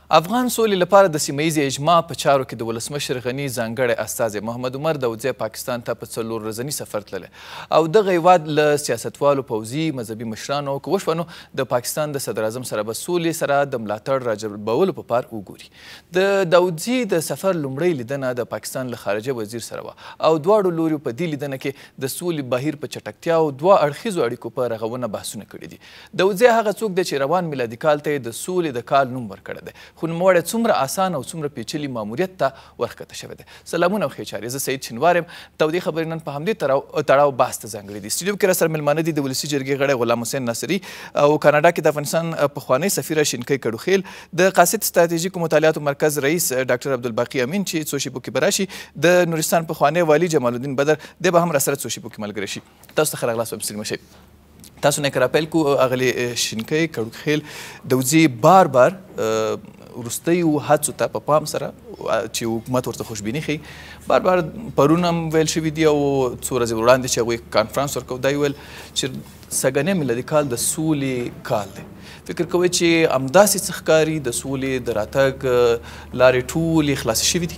افغان سولې لپاره د سیمه ییزې اجماع په چارو کې د ولسمشر غني ځانګړی استازی محمد عمر داودزی پاکستان ته په 4 ورځني سفر تللی او دغه هیواد له سیاستوالو، پوځي، مذهبي مشرانو که وشوه نو د پاکستان د صدراعظم سره به سولې سره د ملاتړ راجلبولو په پار وګوري. د داودزي د سفر لومړۍ لیدنه د پاکستان له خارجه وزیر سره وه او دواړو لوریو په دې لیدنه کې د سولې بهیر په چټکتیا او دوه اړخیزو اړیکو په رغونه بحثونه کړي دي. داودزی هغه څوک دی چې روان میلادي کال ته یې د سولې د کال نوم ورکړی دی، خو نوموړی څومره اسانه او څومره پیچلي ماموریت ته ورښکته شوی دی. سلامونه او ښې چارې، زه سعید شینوار یم. تودې خبرې نن په همدې تړاو بحث ته ځانګړي دي. سټوډیو کې راسره میلمانه دي د ولسي جرګې غړی غلام حسین ناصري او کاناډا کې د افغانستان پخوانی سفیره شینکۍ کډوخیل، د قاصد ستراتیژیکو مطالعاتو مرکز رئیس ډاکټر عبدالباقي امین چې څو شیبو کې به راشي، د نورستان پخوانی والي جمال الدین بدر دی به هم راسره څو شیبو کې ملګری شي. تاسو ته ښه راغلاست وایم سلیم شئ. تاسو نه که راپیل کو اغلې شینکۍ کډوخیل داودزي بار بار وروستیو هڅو ته په پام سره چې حکومت ورته خوشبیني ښیي، بار بار پرون هم ویل شوي دي او څو ورځې وړاندې چې هغوی کانفرانس ورکوي دا یې ویل چې سږنی میلادي کال د سولې کال دی. فکر کوئ چې همداسې څه ښکاري د سولې د راتګ لارې ټولې خلاصې شوي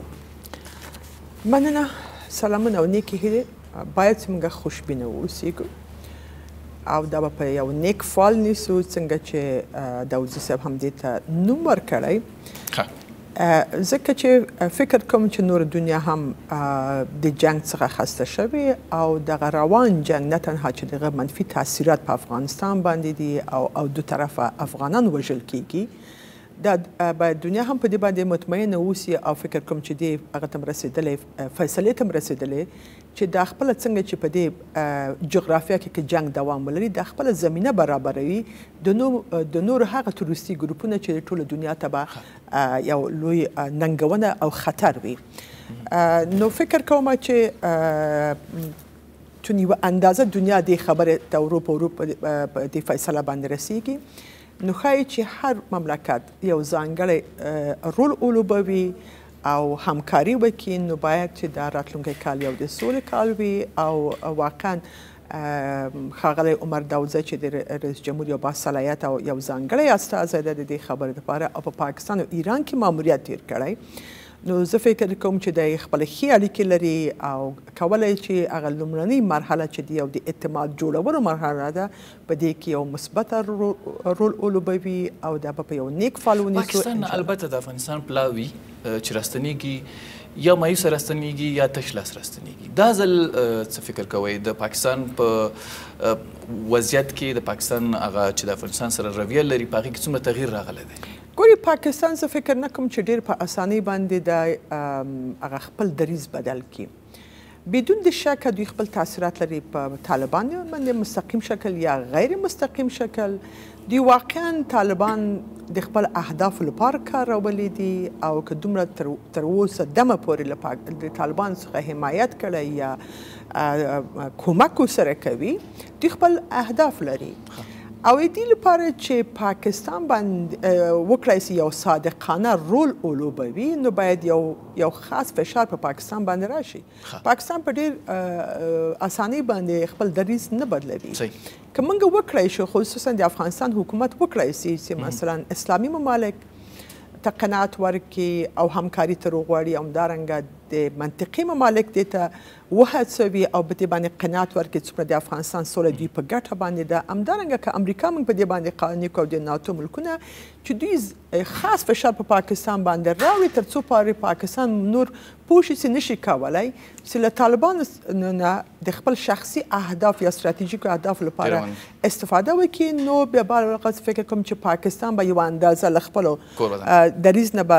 دي؟ مننه، سلامونه او نیکې هیلې. باید چې موږ خوشبینه واوسېږو او دا به په یو نیک فال نیسو څنګه چې داودزي صاحب همدې ته نوم ورکړی، ځکه چې فکر کوم چې نور دنیا هم د جنګ څخه خسته شوې او دغه روان جنګ نه تنها چې دغه منفي تاثیرات په افغانستان باندې دي او دو طرفه افغانان وژل کیږي، دا باید دنیا هم په دې باندې مطمئنه اوسي او فکر کوم چې دې هغه ته هم رسېدلی، فیصلې ته هم رسېدلی چې دا خپله څنګه چې په دې جغرافیه کې که جنګ دوام ولري دا خپله زمینه برابروي د نورو هغه تروریستي ګروپونه چې ټوله دنیا ته به یو لوی ننګونه او خطر وي. نو فکر کوم چې چون یوه اندازه دنیا دې خبرې ته ورو په دې فیصله باندې رسیږي، نو ښایي چې هر مملکت یو ځانګړی رول ولوبوي او همکاري وکړي، نو باید چې دا راتلونکی کال یو د سولې کال وي او واقعا ښاغلی عمر داودزی چې د رئیس جمهور یو باصلاحیت او یو ځانګړی استازی دی د دې خبرې لپاره او په پاکستان او ایران کې ماموریت تیر کړی، نو زه فکر کوم چې د خپل ښې اړیکې لري او کولی چې هغه لومړنۍ مرحله چې د یو د اعتماد جوړولو مرحله ده په دې کې یو مثبته رول ولوبوي او دا به په یو نیک فال ونیسو. پاکستان البته د افغانستان پلاوي چې راستنیږي یا مایوسه راستنیږي یا تش لاس راستنیږي. دا ځل څه فکر کوئ د پاکستان په وضعیت کې د پاکستان هغه چې د افغانستان سره رویه لري په هغې کې څومره تغییر راغلی دی؟ ګورې پاکستان زه فکر نه کوم چې ډېر په اسانۍ باندې د هغه خپل دریځ بدل کړي. بدون د شکه دوی خپل تاثیرات لري په طالبان باندې مستقیم شکل یا غیر مستقیم شکل. دوی واقعا طالبان د خپل اهدافو لپاره کارولي دي او که دومره تر اوسه دمه پورې د طالبان څخه حمایت کړی یا کومک ورسره کوي، دوی خپل اهداف لري او دې لپاره چې پاکستان باندې وکړای شي یو صادقانه رول ولوبوي، نو باید یو خاص فشار په پاکستان باندې راشي. پاکستان په ډېر اسانۍ باندې خپل دریځ نه بدلوي. که موږ وکړای شو خصوصا د افغانستان حکومت وکړای شي چې مثلا اسلامي ممالک ته قناعت ورکړي او همکاري تر وغواړي، همدارنګه د منطقي ممالک دې ته وهڅوي او په دې باندې قناعت ورکړي څومره د افغانستان سوله دوی په ګټه باندې ده، همدارنګه که امریکا موږ په دې باندې قانع کړو د ناتو ملکونه چې دوی خاص فشار په پاکستان باندې راوړي تر څو پورې پاکستان نور پوه شي چې نشي کولی چې له طالبانو نه د خپل شخصي اهداف یا ستراتیژیکو اهدافو لپاره استفاده وکړي، نو بیا بل فکر کوم چې پاکستان به یوه اندازه له خپلو دریځ نه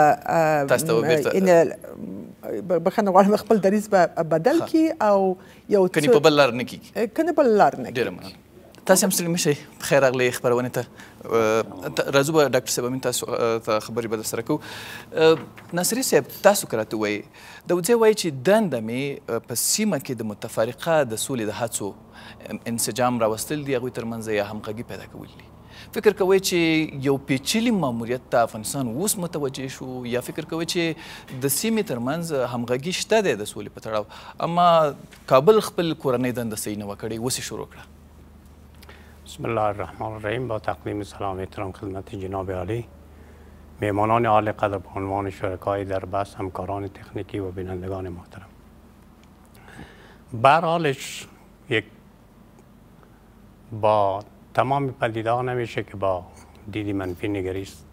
به بخښنه غواړم خپل دریځ به بدل کړي او یو کنې په بل لار نه کېږي. کنې بل لار نه ډېره مننه. تاسې هم ستړي مه شئ، پخیر راغلئ خپرونې ته. راځو به ډاکټر صاحب امین تاسو ته خبرې به درسره کوو. ناصري صاحب تاسو که راته ووایئ، داودزی وایي چې دنده مې په سیمه کې د متفرقه د سولې د هڅو انسجام راوستل دي، هغوی ترمنځ یا همغږي پیدا کول دي. فکر کوئ چې یو پیچلي ماموریت ته افغانستان اوس متوجه شو یا فکر کوئ چې د سیمې ترمنځ همغږي شته دی د سولې په تړاو، اما کابل خپل کورنۍ دنده صحیح نه وه کړې، اوس یې شروع کړه؟ بسم الله الرحمن الرحیم. با تقدیم سلام احترام خدمت جناب عالی، میهمانان عالی قدر به عنوان شرکای در بحث، همکاران تکنیکی و بینندگان محترم. به هر حالش یک با تمام پدیده‌ها نمیشه که با دیدی منفی نگریست.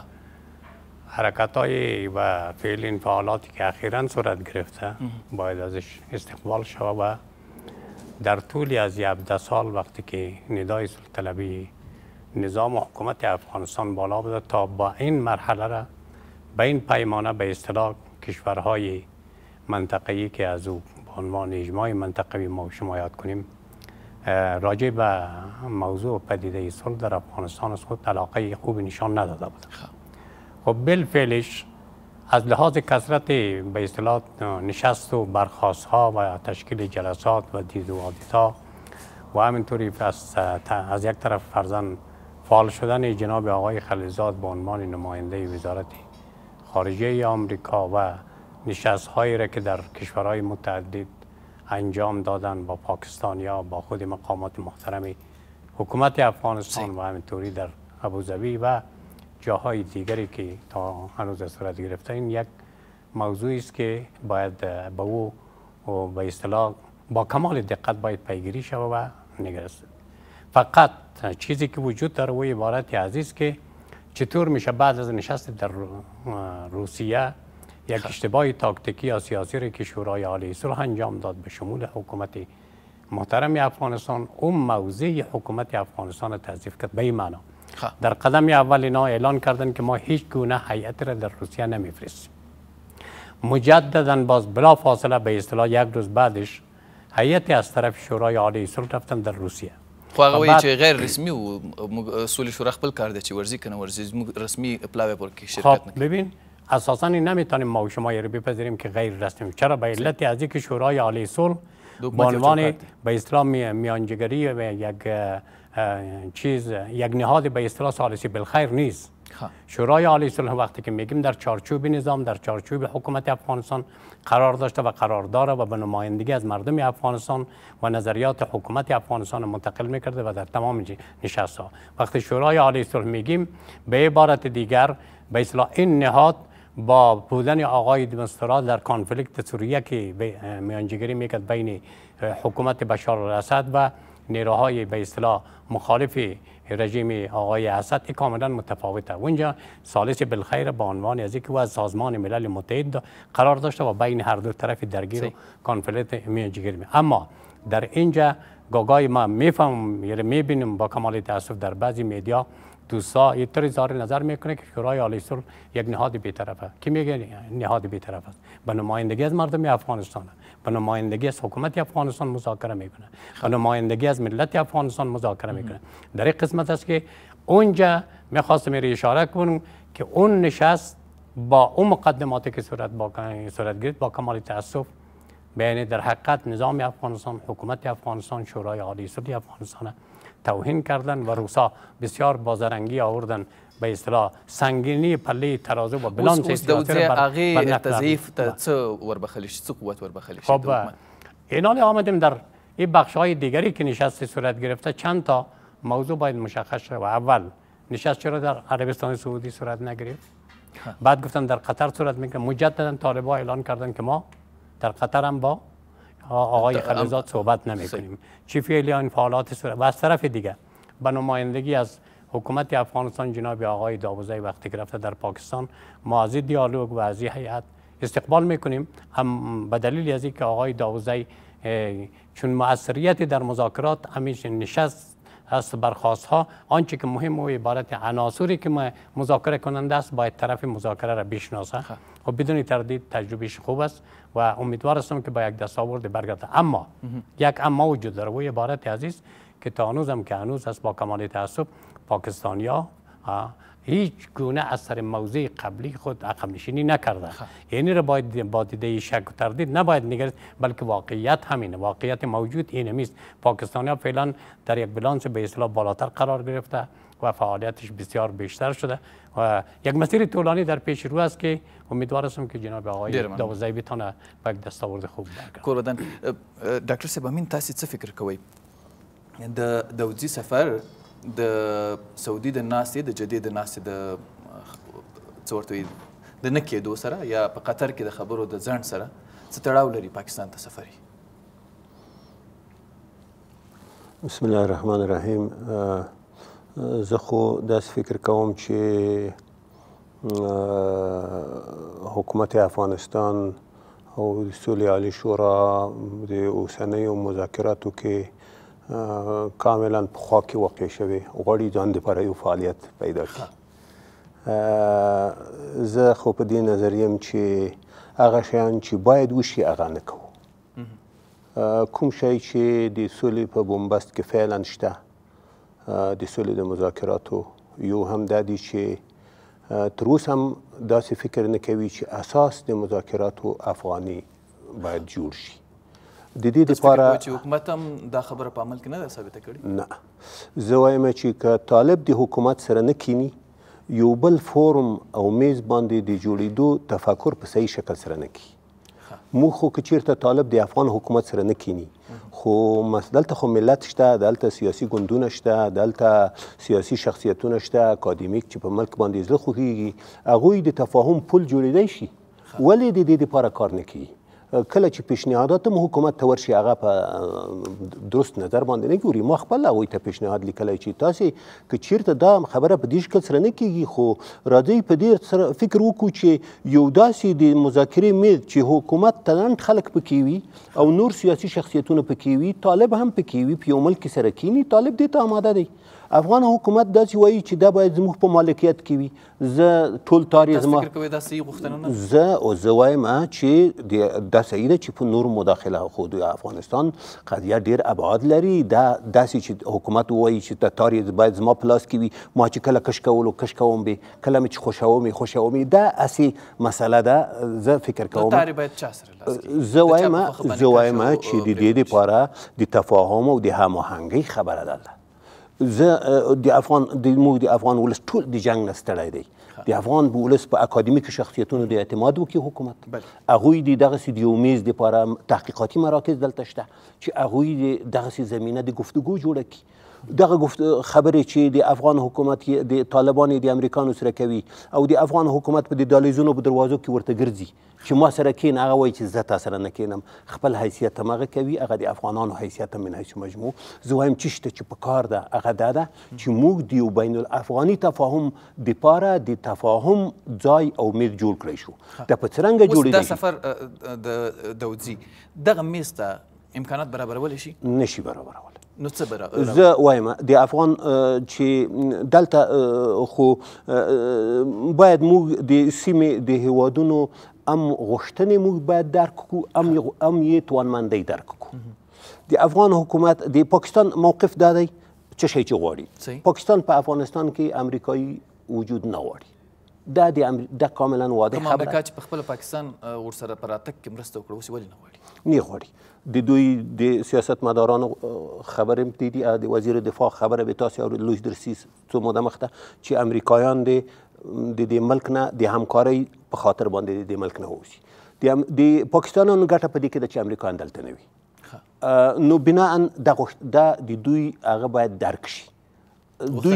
حرکت‌های و فعل این فعالاتی که اخیراً صورت گرفته باید ازش استقبال شود و در طول از 17 سال وقتی که ندای صلح طلبی نظام و حکومت افغانستان بالا بوده تا با این مرحله را به این پیمانه به اصطلاح کشورهای منطقه‌ای که از او به عنوان اجماع منطقه‌ای ما شما یاد کنیم راجع به موضوع پدیده صلح در افغانستان از خود علاقه خوب نشان نداده بود. خب بالفعلش از لحاظ کثرت به اصطلاح نشست و برخاست ها و تشکیل جلسات و دید و آدیت‌ها و همینطوری از یک طرف فرزن فعال شدن جناب آقای خلیلزاد به عنوان نماینده وزارت خارجه آمریکا و نشست هایی را که در کشورهای متعدد انجام دادن با پاکستانیا، با خود مقامات محترم حکومت افغانستان و همینطوری در ابوظبی و جاهای دیگری که تا هنوز صورت گرفته، این یک موضوعی است که باید به او به اصطلاح با کمال دقت باید پیگیری شود و نگرست. فقط چیزی که وجود داره و عبارت عزیز که چطور میشه بعد از نشست در روسیه یک اشتباه تاکتیکی یا سیاسی را که شورای عالی صلح انجام داد به شمول حکومت محترم افغانستان، اون موضع حکومت افغانستان را تضعیف کرد. به این معنا در قدم اول اینا اعلان کردن که ما هیچ گونه هیئت را در روسیه نمیفرستیم. مجددا باز بلا فاصله به اصطلاح یک روز بعدش هیئت از طرف شورای عالی صلح رفتن در روسیه. خو هغه وایي چې غیر رسمي و سولې شورا خپل کار دی چې ورځي که نه ورځي زموږ رسمي پلاوی پر کې شرکت نه کوي. ببین اساسا نمیتونیم ما و شما یې بپذیریم که غیر رسمی. چرا؟ به علت از اینکه شورای عالی صلح به عنوان به اصطلاح میانجیگری و یک نهاد به اصطلاح ثالثی بالخیر نیست. شورای عالی صلح وقتی که میگیم در چارچوب نظام، در چارچوب حکومت افغانستان قرار داشته و قرار داره و به نمایندگی از مردم افغانستان و نظریات حکومت افغانستان منتقل میکرده و در تمام نشست ها. وقتی شورای عالی صلح میگیم به عبارت دیگر به اصطلاح این نهاد با بودن آقای دمسترا در کانفلیکت سوریه که میانجیگری میکرد بین حکومت بشار الاسد و نیروهای به اصطلاح مخالف رژیم آقای اسد کاملا متفاوته. اونجا ثالث بالخیر به عنوان از اینکه از سازمان ملل متحد قرار داشته و بین هر دو طرف درگیر و کانفلیکت میانجیگری. اما در اینجا گاگای ما میفهم یعنی میبینیم با کمال تاسف در بعضی مدیا دوستا یه طور اظهار نظر میکنه که شورای عالی صلح یک نهاد بی‌طرفه. کی میگه نهاد بی‌طرف است؟ به نمایندگی از مردم افغانستان، به نمایندگی از حکومت افغانستان مذاکره میکنه، به نمایندگی از ملت افغانستان مذاکره میکنه. در این قسمت است که اونجا میخواستم اشاره کنم که اون نشست با اون مقدماتی که صورت گرفت با کمال تاسف بین در حقیقت نظام افغانستان، حکومت افغانستان، شورای عالی صلح افغانستان توهین کردن و روسا بسیار بازرنگی آوردن به اصطلاح سنگینی پله ترازو و بلانس سیاسی هغه تضعیف ته څه وربخلی شي، څه قوت وربخلی شي. خب اینال آمدیم در این بخش‌های دیگری که نشست صورت گرفته چند تا موضوع باید مشخص شود. اول نشست چرا در عربستان سعودی صورت نگرفت؟ بعد گفتن در قطر صورت میگه. مجددا طالبان اعلان کردن که ما در قطر هم با آقای خلیلزاد صحبت نمی‌کنیم. چی فعلی این فعالات صورت و از طرف دیگه به نمایندگی از حکومت افغانستان جناب آقای داوودزی وقتی گرفته در پاکستان ما از دیالوگ و از هیئت استقبال میکنیم. هم به دلیل از اینکه آقای داوودزی چون مؤثریت در مذاکرات همیشه نشست از برخواست ها آنچه که مهم و عبارت عناصری که مذاکره کننده است باید طرف مذاکره را بشناسه و بدون تردید تجربهش خوب است و امیدوار هستم که با یک دستاورد برگرده. اما یک اما وجود داره و عبارت عزیز که تا هنوزم که هنوز است با کمال تاسف پاکستانیا هیچ گونه اثر موضع قبلی خود عقب نشینی نکرده. یعنی را باید با دیده شک و تردید نباید نگرفت، بلکه واقعیت همینه. واقعیت موجود این نیست. پاکستانیا فعلا در یک بلانس به اصطلاح بالاتر قرار گرفته و فعالیتش بسیار بیشتر شده و یک مسیر طولانی در پیش رو است که امیدوار هستم که جناب آقای داوودزی بتونه با یک دستاورد خوب برگرده. کوردن ډاکټر صاحب امین تاسو څه فکر کوئ د داوودزي سفر د سعودي د ناستې د جدې د ناستې د څه ورته وایي د نه کېدو سره یا په قطر کې د خبرو د ځنډ سره څه تړاو لري پاکستان ته سفر یې؟ بسم الله الرحمن الرحیم. زه خو داسې فکر کوم چې حکومت افغانستان او د سولې عالی شورا د اوسنیو مذاکراتو کې کاملا پخوا کې واقع شوی غواړي ځان دپاره یو فعالیت پیدا کړي. زه خو په دې نظر یم چې هغه شیان چې باید وشي هغه نه کوو. کوم شی چې د سولې په بنبست کې فعلا شته د سولې د مذاکراتو یو هم دا دی چې تر اوسه هم داسې فکر نه کوي چې اساس د مذاکراتو افغاني باید جوړ شي. د دې دپاره چې حکومت هم دا خبره په عمل کې نه ده ثابته کړې؟ نه، زه وایم چې که طالب د حکومت سره نه کینی یو بل فورم او میز باندې د جوړېدو تفکر په صحیح شکل سره نه کوي. موږ خو که چېرته طالب د افغان حکومت سره نه کینی خو دلته خو ملت شته، دلته سیاسي ګوندونه شته، دلته سیاسي شخصیتونه شته اکادمیک چې په ملک باندې زړه خوږېږي، هغوی د تفاهم پل جوړېدی شي. ولې د دې دپاره کار نه کوي؟ کله چې پیشنهادات هم حکومت ته ورشي هغه په درست نظر باندې نه ګوري. ما خپل هغوی ته پیشنهاد لیکلی چې تاسې که چېرته دا خبره په دې شکل سره نه کېږي خو راځئ په دې سره فکر وکړو چې یو داسې د مذاکرې میز چې حکومت ته لنډ خلک پکې وي او نور سیاسي شخصیتونه پکې وي، طالب هم پکې وي، په یو ملک کې سره کینی. طالب دې ته آماده دی. افغان حکومت داسې وایي چې دا باید زموږ په مالکیت کې وي. زه ټول تار یې زما زه وایم چې دا صحیح ده چې په نورو مداخله خو د افغانستان قضیه ډېر ابعاد لري. دا داسې چې حکومت ووایي چې تار یې باید زما په لاس کې وي، ما چې کله کش کولو کش کوم به، کله مې چې خوښوم خوښوم، دا هسې مسله ده. زه فکر کوم زه وایم چې د دې دپاره د تفاهم او د هماهنګۍ خبره ده. موږ د افغان ولس ټول د جنګ نه ستړی دی. د افغان ولس په اکادمیکو شخصیتونو د اعتماد وکړي حکومت. هغوی د دغسې د یو میز دپاره تحقیقاتي مراکز دلته شته چې هغوی د دغسې زمینه د گفتگو جوړه کړي. دغه خبرې چې د افغان حکومت د طالبانو د امریکانو سره کوي او د افغان حکومت په د دهلیزونو په دروازو کې ورته ګرځي چې ما سره کین، هغه وایي چې زه تا سره نه کینم. خپل حیثیت همغه کوي، هغه د افغانانو حیثیت هم من حیث مجموع. زه وایم چې شته چې په کار ده هغه دا ده چې موږ د یو بین الافغاني تفاهم دپاره د تفاهم ځای او میز جوړ کړی شو. دا په څرنګه جوړېدی؟ دا سفر د داودزي دغه میز ته امکانات برابرولی شي؟ نشي برابرولی. نو څه زه وایم د افغان چې دلته خو باید موږ د سیمې د هیوادونو هم غوښتنې موږ باید درک کړو، هم یې توانمندۍ درک کړو. د افغان حکومت د پاکستان موقف دا دی څه شی چې غواړي. پاکستان په افغانستان کې امریکایي وجود نه غواړي. دا کاملا واضح خبره. امریکا چې په خپل پاکستان ورسره په راتګ کې مرسته وکړه اوس ولې نه غواړي؟ نه غواړي. د دوی د سیاستمدارانو خبرې دي، د وزیر دفاع خبره به تاسو اورېدلو درسي څو موده مخته چې امریکایان د دې ملک نه د همکارۍ په خاطر باندې د ملک نه ووځي. د پاکستانانو ګټه په دې کې ده چې امریکایان دلته نه وي. نو بناء دا د دوی هغه باید درک شي. دوی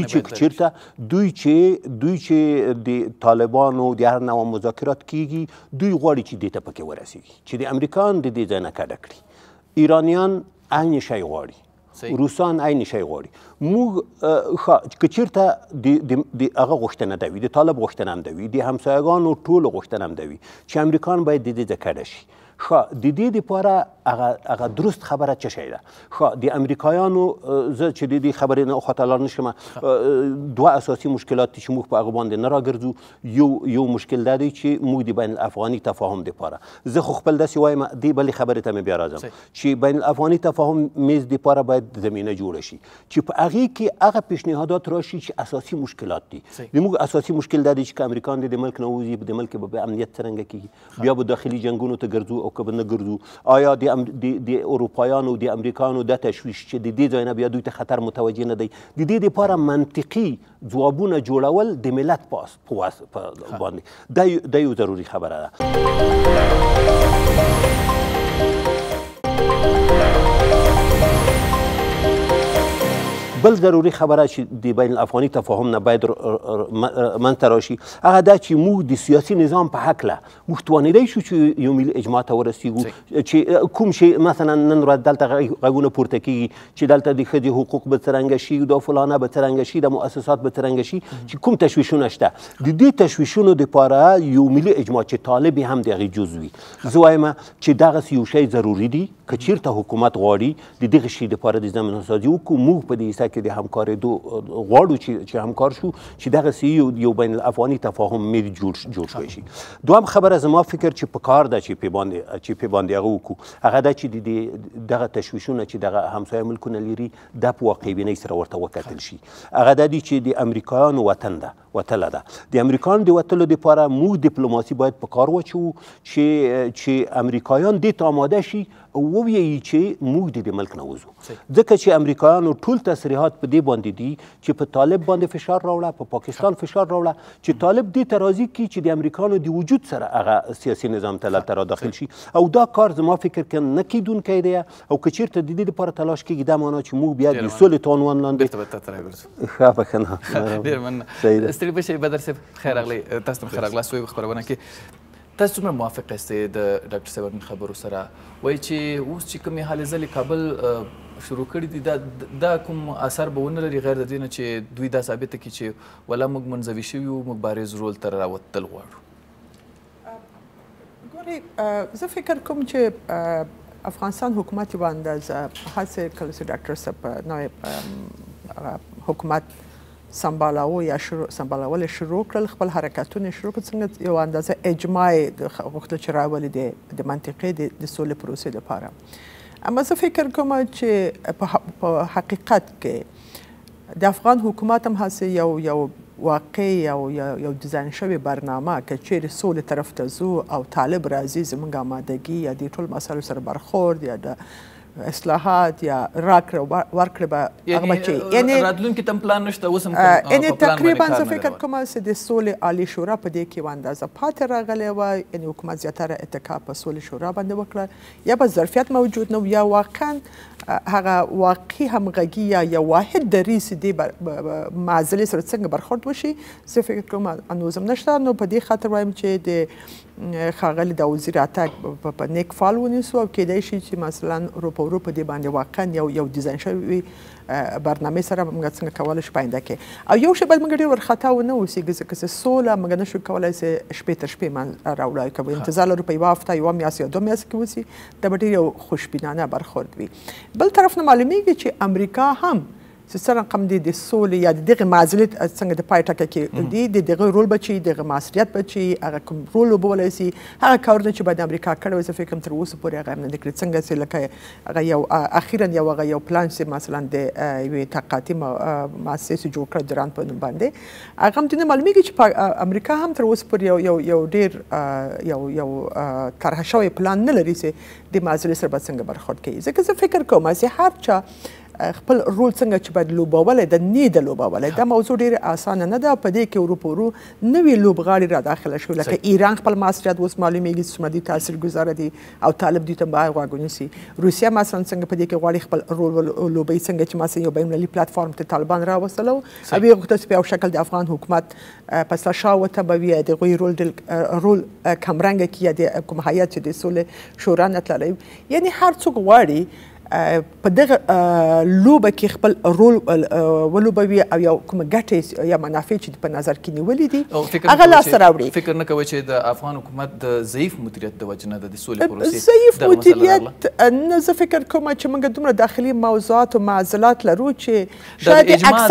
چې د طالبانو د هر نوع مذاکرات کیږي، دوی غواړي چې دې ته پکې ورسیږي چې د امریکایان د دې ځای نه کډه کړي. ایرانیان عین شی غواړي، روسان عین شی غواړي. موږ که چېرته د هغه غوښتنه ده وي، د طالب غوښتنه هم ده وي، د همسایګانو ټولو غوښتنه هم ده وي چې امریکایان باید د دې ځای کډه شي. د دې دپاره هغه درست خبره څه شی ده؟ د امریکایانو زه چې د دې خبرې نه خواته لاړ نه شم، دوه اساسي مشکلات دي چې موږ په هغه باندې نه راګرځو. یو مشکل دا دی چې موږ د بین الافغاني تفاهم دپاره، زه خو خپل داسې وایم، دې بلې خبرې ته مې بیا راځم چې بین الافغاني تفاهم میز دپاره باید زمینه جوړه شي چې په هغې کې هغه پیشنهادات راشي چې اساسي مشکلات دي. زموږ اساسي مشکل دا دی چې که امریکایان د ملک نه ووځي، د ملک به امنیت څرنګه کېږي؟ بیا به داخلي جنګونو ته ګرځو او که به نه ګرځو؟ آیا د اروپایانو د امریکایانو د تشویش چې د دې ځای نه بیا دوی ته خطر متوجه نه دی؟ د دې دپاره منطقي ځوابونه جوړول د ملت په باندې دا یو ضروري خبره ده. بل ضروري خبره چې د بین الافغاني تفاهم نه باید منځته راشي هغه دا چې موږ د سیاسي نظام په هکله موږ توانیدی شو چې یو ملي اجماع ته ورسیږو چې کوم شی مثلا نن ورځ دلته غږونه پورته کیږي چې دلته د ښځې حقوق به څرنګه شي دا فلانه به څرنګه شي د مؤسسات به څرنګه شي چې کوم تشویشونه شته د دې تشویشونو دپاره یو ملي اجماع چې طالب هم د هغې جز وي زه وایم چې دغسې یو شی ضروري دي که چیرته حکومت غواړي د دغه شي دپاره د ضمانتسازي وکړو موږ په دې حصه کې د همکارېدو غواړو چې همکار شو چې دغسې یو بین الافغاني تفاهم ملي جوړ شوی شي دوهم خبره زما فکر چې په کار ده چې پې باندې هغه وکړو هغه دا چې د دغه تشویشونه چې دغه همسایه ملکونه لري دا په واقع بینۍ سره ورته وکتل شي هغه دا دي چې د امریکایانو وتله ده د امریکایانو د وتلو دپاره موږ ډیپلوماسي باید په کار واچوو چې امریکایان دې ته آماده شي او ووایي چې موږ د دې ملک نه وځو ځکه چې امریکایانو ټول تصریحات په دې باندې دي چې په طالب باندې فشار راوړه په پاکستان فشار راوړه چې طالب دې ته راضي کړي چې د امریکایانو د وجود سره هغه سیاسي نظام ته دلته راداخل شي او دا کار زما فکر کې نه کیدونکی دی او که چیرته د دې دپاره تلاش کیږي دا معنا چې موږ بیا د سولې په عنوان لاندې ښه بښنه ډېر مننه ستړي بشئ بدر صاحب خیر راغلی تاسو ته خیر راغلاست په خپرونه کې تاسو څومره موافق یاستئ د ډاکټر صاحب خبرو سره وایي چې اوس چې کومې هلې ځلې کابل شروع کړي دي دا کوم اثر به ونه لري غیر د دې نه چې دوی دا ثابته کړي چې ولا موږ منزوي شوي یو موږ بارز رول ته راوتل غواړو ګورئ زه فکر کوم چې افغانستان حکومت یوه اندازه هسې کله چې ډاکټر صاحب نوی حکومت سمبالول شروع کړل خپل حرکتونه شروع کړل څنګه یو اندازه اجماع غوښتل چې راولي د منطقې د سولې پروسې لپاره اما زه فکر کوم چې په حقیقت کې د افغان حکومت هم هسې یو واقع یو ډیزاین شوې برنامه که چیرې سولې طرف ته ځو او طالب راځي زموږ آمادګي یا د ټول مسایلو سره برخورد یا د اصلاحات یا راکړه ورکړه به هغه به چې یعنې راتلونکي ته هم پلان نشته اوس هم یعنې تقریبا زه فکر کوم چې د سولې عالي شورا په دې کې یوه اندازه پاتې راغلی وه یعنې حکومت زیاتره اتکا په سولې شورا باندې وکړه یا به ظرفیت موجود نه و یا واقعا هغه واقعي همغږي یا یو واحد دریځ دې معضلې سره څنګه برخورد وشي زه فکر کوم هنوز هم نشته نو په دې خاطر وایم چې د ښاغلي د وزیر عطا په نیک فال ونیسو او کیدای شي چې مثلا اروپا په دې باندې واقعا یو ډیزاین شوی برنامه سره موږ څنګه کولی شو په آینده کې او یو شی باید موږ ډېر ورخطا ونه اوسېږو ځکه چې سوله موږ نشو کولی چې شپې تر شپې راوړو که انتظار لرو په یوه هفته یوه میاشت یا دوه میاشتې کې وسي دا به ډېر یو خوشبینانه برخورد وي بل طرف نه معلومیږي چې امریکا هم چې څه رقم دی د سولې یا د دغه معضلې څنګه د پای ټکه کې دی د دغه رول به چې دغه مسؤلیت به چې هغه کوم رول وبولی سي هغه کارونه چې باید امریکا کړی وي زه فکر کوم تر اوسه پورې هغه هم نه دي کړي څنګه چې لکه هغه یو اخیرا یو پلان چې مثلا د یوې تحقیقاتي مؤسسې جوړ کړه دران په نوم باندې هغه هم دې معلومیږي چې امریکا هم تر اوسه پورې یو ډېر یو طرحه شوی پلان نه لري چې د معضلې سره به څنګه برخورد کوي ځکه زه فکر کوم چې هر چا خپل رول څنګه چې باید لوبولی د نیده لوبولی دا موضوع ډېره اسانه نه ده په دې کې اروپا نوي لوبغاړي را داخله شوي لکه ایران خپل مسؤلیت اوس معلومیږي چې څومره دوی تاثیرګذاره دي او طالب دوی ته باید غوږ ونیسي روسیه مثلا څنګه په دې کې غواړي خپل رول لوبوي څنګه چې مثلا یو بینالمللي پلاتفارم ته طالبان راوستلو او یې غوښتل چې په یو شکل د افغان حکومت په سلا ورته به وي د هغوی رول کمرنګه کړي یا د کوم هیات چې د سولې شورا نه تللی یعنې هر څوک غواړي په دغه لوبه کې خپل رول ولوبوي او یو کومه ګټې یا منافع چې په نظر کې نیولي دي هغه لاسته راوړي فکر نه کوئ چې د افغان حکومت د ضعیف مدیریت د وجې نه د سولې پروسې ضعیف مدیریت نه زه فکر کوم چې موږ دومره داخلي موضوعات او معضلات لرو چې شاید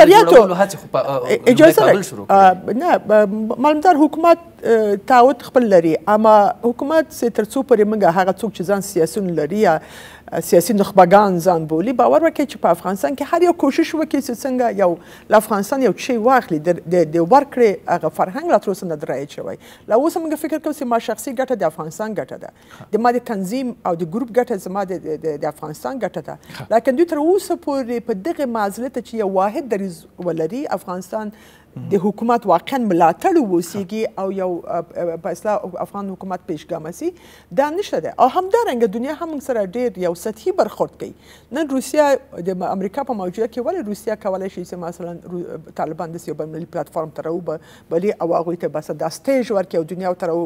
اکثریتو اجازه نه معلومدار حکومت تعهد خپل لري اما حکومت تر څو پورې موږ هغه څوک چې ځان سیاسون لري یا سیاسي نخبگان ځان بولي باور وکړي چې په افغانستان کې هر یو کوشش وکړي چې څنګه یو له افغانستان یو شی واخلي د ورکړې هغه فرهنګ لا تر اوسه نه دی رایج شوی لا اوس موږ فکر کوو چې ما شخصي ګټه د افغانستان ګټه ده د ما د تنظیم او د ګروپ ګټه زما د افغانستان ګټه ده لکن دوی تر اوسه پورې په دغه معضلې ته چې یو واحد دریځ ولري افغانستان د حکومت واقعا ملاتړ ووسیږي او یو په اصطلاح افغان حکومت پیشګام سي دا نشته ده. او همدارنګه دنیا هم سره ډیر یو سطحي برخورد کوي. نن روسیا د امریکا په موجودیت کې ولې روسیا کولی شي چې مثلا طالبان داسې یو بینالمللي پلاتفورم ته راوبلي او هغوی ته بس دا سټیج ورکړي او دنیا ورته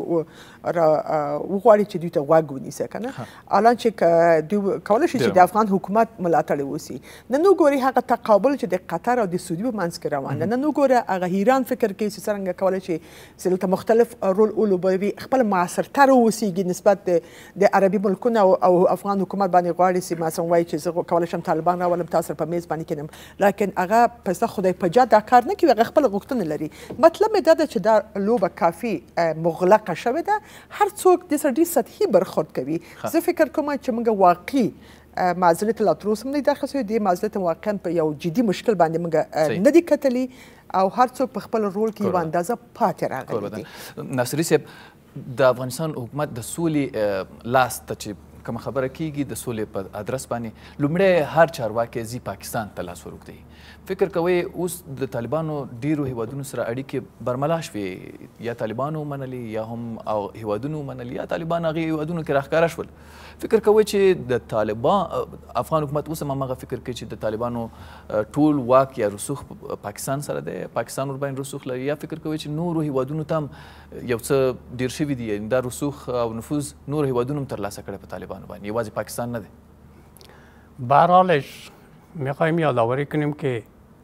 وغواړي چې دوی ته غوږ ونیسي که نه. الان چې دوی کولی شي چې د افغان حکومت ملاتړ ووسي. نن وګورئ هغه تقابل چې د قطر او د سعودي په منځ کې روان ده. نن وګوره هغه ایران فکر کوي چې څرنګه کولی شي چې دلته مختلف رول ولوبوي، خپل معاصرتر واوسیږي نسبت د عربي ملکونو او افغان حکومت باندې غواړي چې مثلا وایي چې زه کولی شم طالبان راولم تاسو په میز باندې کینم، لکن هغه پس خدای په جا دا کار نه کوي، هغه خپل غوښتنه لري. مطلب مې دا ده چې دا لوبه کافي مغلقه شوې ده، هر څوک د سر ډېر سطحي برخورد کوي. زه فکر کوم چې موږ واقعي معذرت لا تر اوسه هم نه داخل شوی دی، معذرت واقعا په یو جدي مشکل باندې موږ نه دي کتلی او هر څوک په خپل رول کې یو اندازه پاتې راغلی دي. ناصري صاحب، د افغانستان حکومت د سولې لاس ته چې کومه خبره کیږي د سولې په ادرس باندې لومړی هر چارواکی ځي پاکستان ته لاس ورږدوي. فکر کوئ اوس د طالبانو ډیرو هیوادونو سره اړیکې برملا شوې، یا طالبانو منلي یا هم او هیوادونو منلي یا طالبان هغې هیوادونو کې راښکاره شول. فکر کوئ چې د طالبان افغان حکومت اوس هم هماغه فکر کوي چې د طالبانو ټول واک یا رسوخ پاکستان سره دی، پاکستان ورباندې رسوخ لري، یا فکر کوئ چې نورو هیوادونو ته هم یو څه ډیر شوي دي، یعنې دا رسوخ او نفوذ نورو هیوادونو هم ترلاسه کړی په طالبانو باندې، یوازې پاکستان نه دی؟ به هر حالش میخوایم یادآوری کنیم که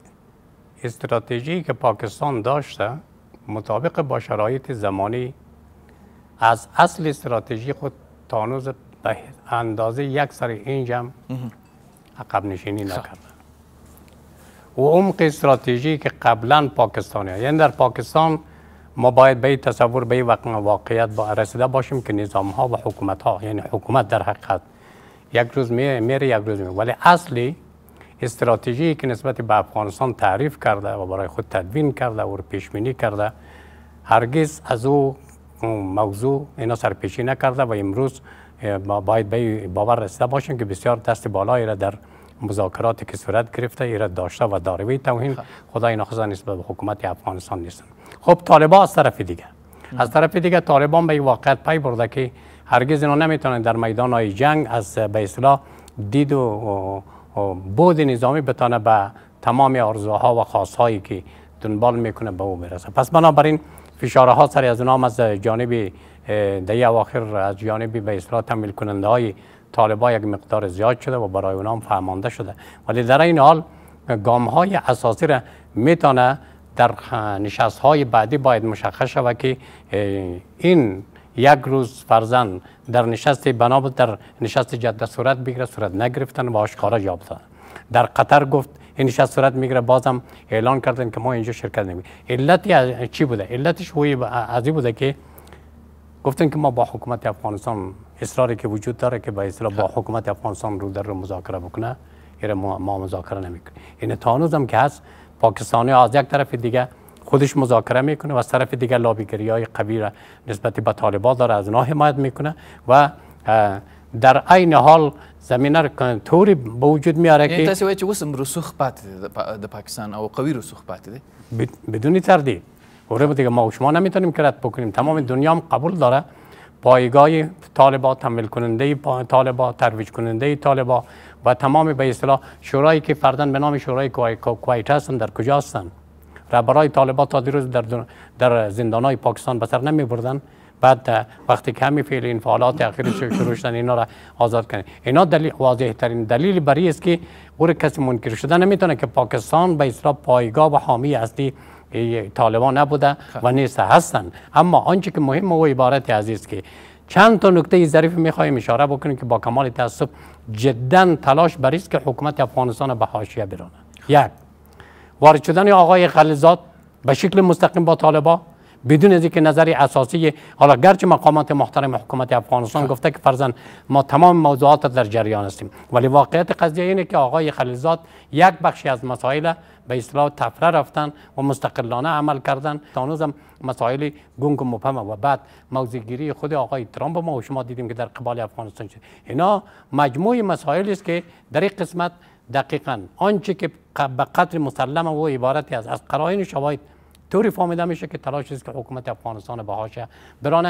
استراتژی که پاکستان داشته مطابق با شرایط زمانی از اصل استراتژی خود تا هنوز به اندازه یک سر اینچ هم عقب نشینی نکرده. و عمق استراتژی که قبلا پاکستانی یعنی در پاکستان ما باید به تصور به واقعیت رسیده باشیم که نظام ها و حکومت ها، یعنی حکومت در حقیقت یک روز میره یک روز میره، ولی اصلی استراتژی که نسبت به افغانستان تعریف کرده و برای خود تدوین کرده و پیش بینی کرده هرگز از او موضوع اینا سرپیشی نکرده و امروز باید به باور رسیده باشیم که بسیار دست بالایی را در مذاکراتی که صورت گرفته ایراد داشته و داره. توهین خدای نخواسته نسبت به حکومت افغانستان نیستن. خب طالبان از طرف دیگه طالبان به این واقعیت پی برده که هرگز اینا نمیتونن در میدان جنگ از به اصطلاح دید و بود نظامی بتانه به تمام آرزوها و خواستهایی که دنبال میکنه به او برسه. پس بنابراین فشارها سری از اونام از جانب در اواخر از جانب به اصطلاح تمویل کننده های طالبان یک مقدار زیاد شده و برای اونام فهمانده شده، ولی در این حال گام های اساسی را میتونه در نشست های بعدی باید مشخص شود که این یک روز فرزن در نشست بنابرای در نشست جده صورت بگیره، صورت نگرفتن و آشکارا جواب دادن. در قطر گفت این نشست صورت میگیره، بازم اعلان کردن که ما اینجا شرکت نمیکنیم. علتی چی بوده؟ علتش از این بوده که گفتن که ما با حکومت افغانستان اصراری که وجود داره که با اصطلاح با حکومت افغانستان رو در رو مذاکره بکنه، ما مذاکره نمیکنیم. این تا هنوز هم که هست پاکستانی از یک طرف دیگه خودش مذاکره میکنه و از طرف دیگه لابیگری های قوی را نسبت به طالبان داره، از اونها حمایت میکنه و در عین حال زمینه را طوری به وجود میاره که تاسو وایي چې اوس هم رسوخ پاتې د پاکستان او قوي رسوخ پاتې دی بدون تردید. و دیگه ما و شما نمیتونیم که رد بکنیم، تمام دنیا هم قبول داره پایگاه طالبان، تمویل کننده طالبان، ترویج کننده طالبان و تمام به اصطلاح شورایی که فرداً به نام شورای کویت هستن در کجا هستن؟ رهبرای طالبان تا دیروز در زندانهای پاکستان به سر نمی بردن. بعد وقتی که همین فعل این فعالات اخیر شروع شدن اینا را آزاد کنن. اینا دلیل واضح ترین دلیل برای است که او کسی منکر شده نمیتونه که پاکستان به اصطلاح پایگاه و حامی اصلی طالبان نبوده و نیست هستن. اما آنچه که مهم و عبارت عزیز که چند تا نکته ظریف میخوایم اشاره بکنیم که با کمال تاسف جدا تلاش بر است که حکومت افغانستان به حاشیه برانه. یک، وارد شدن آقای خلیزاد به شکل مستقیم با طالبان بدون از اینکه نظری اساسی، حالا گرچه مقامات محترم حکومت افغانستان گفته که فرزن ما تمام موضوعات در جریان هستیم، ولی واقعیت قضیه اینه که آقای خلیزاد یک بخشی از مسائل به اصطلاح تفره رفتن و مستقلانه عمل کردن. تا هنوزم مسائل گنگ و مبهمه و بعد موضع‌گیری خود آقای ترامپ ما و شما دیدیم که در قبال افغانستان شد. اینا مجموعه مسائلی است که در این قسمت دقیقاً آنچه که به قدر مسلم و عبارتی از قرائن شواهد طوری فهمیده میشه که تلاش است که حکومت افغانستان بهاش برانه.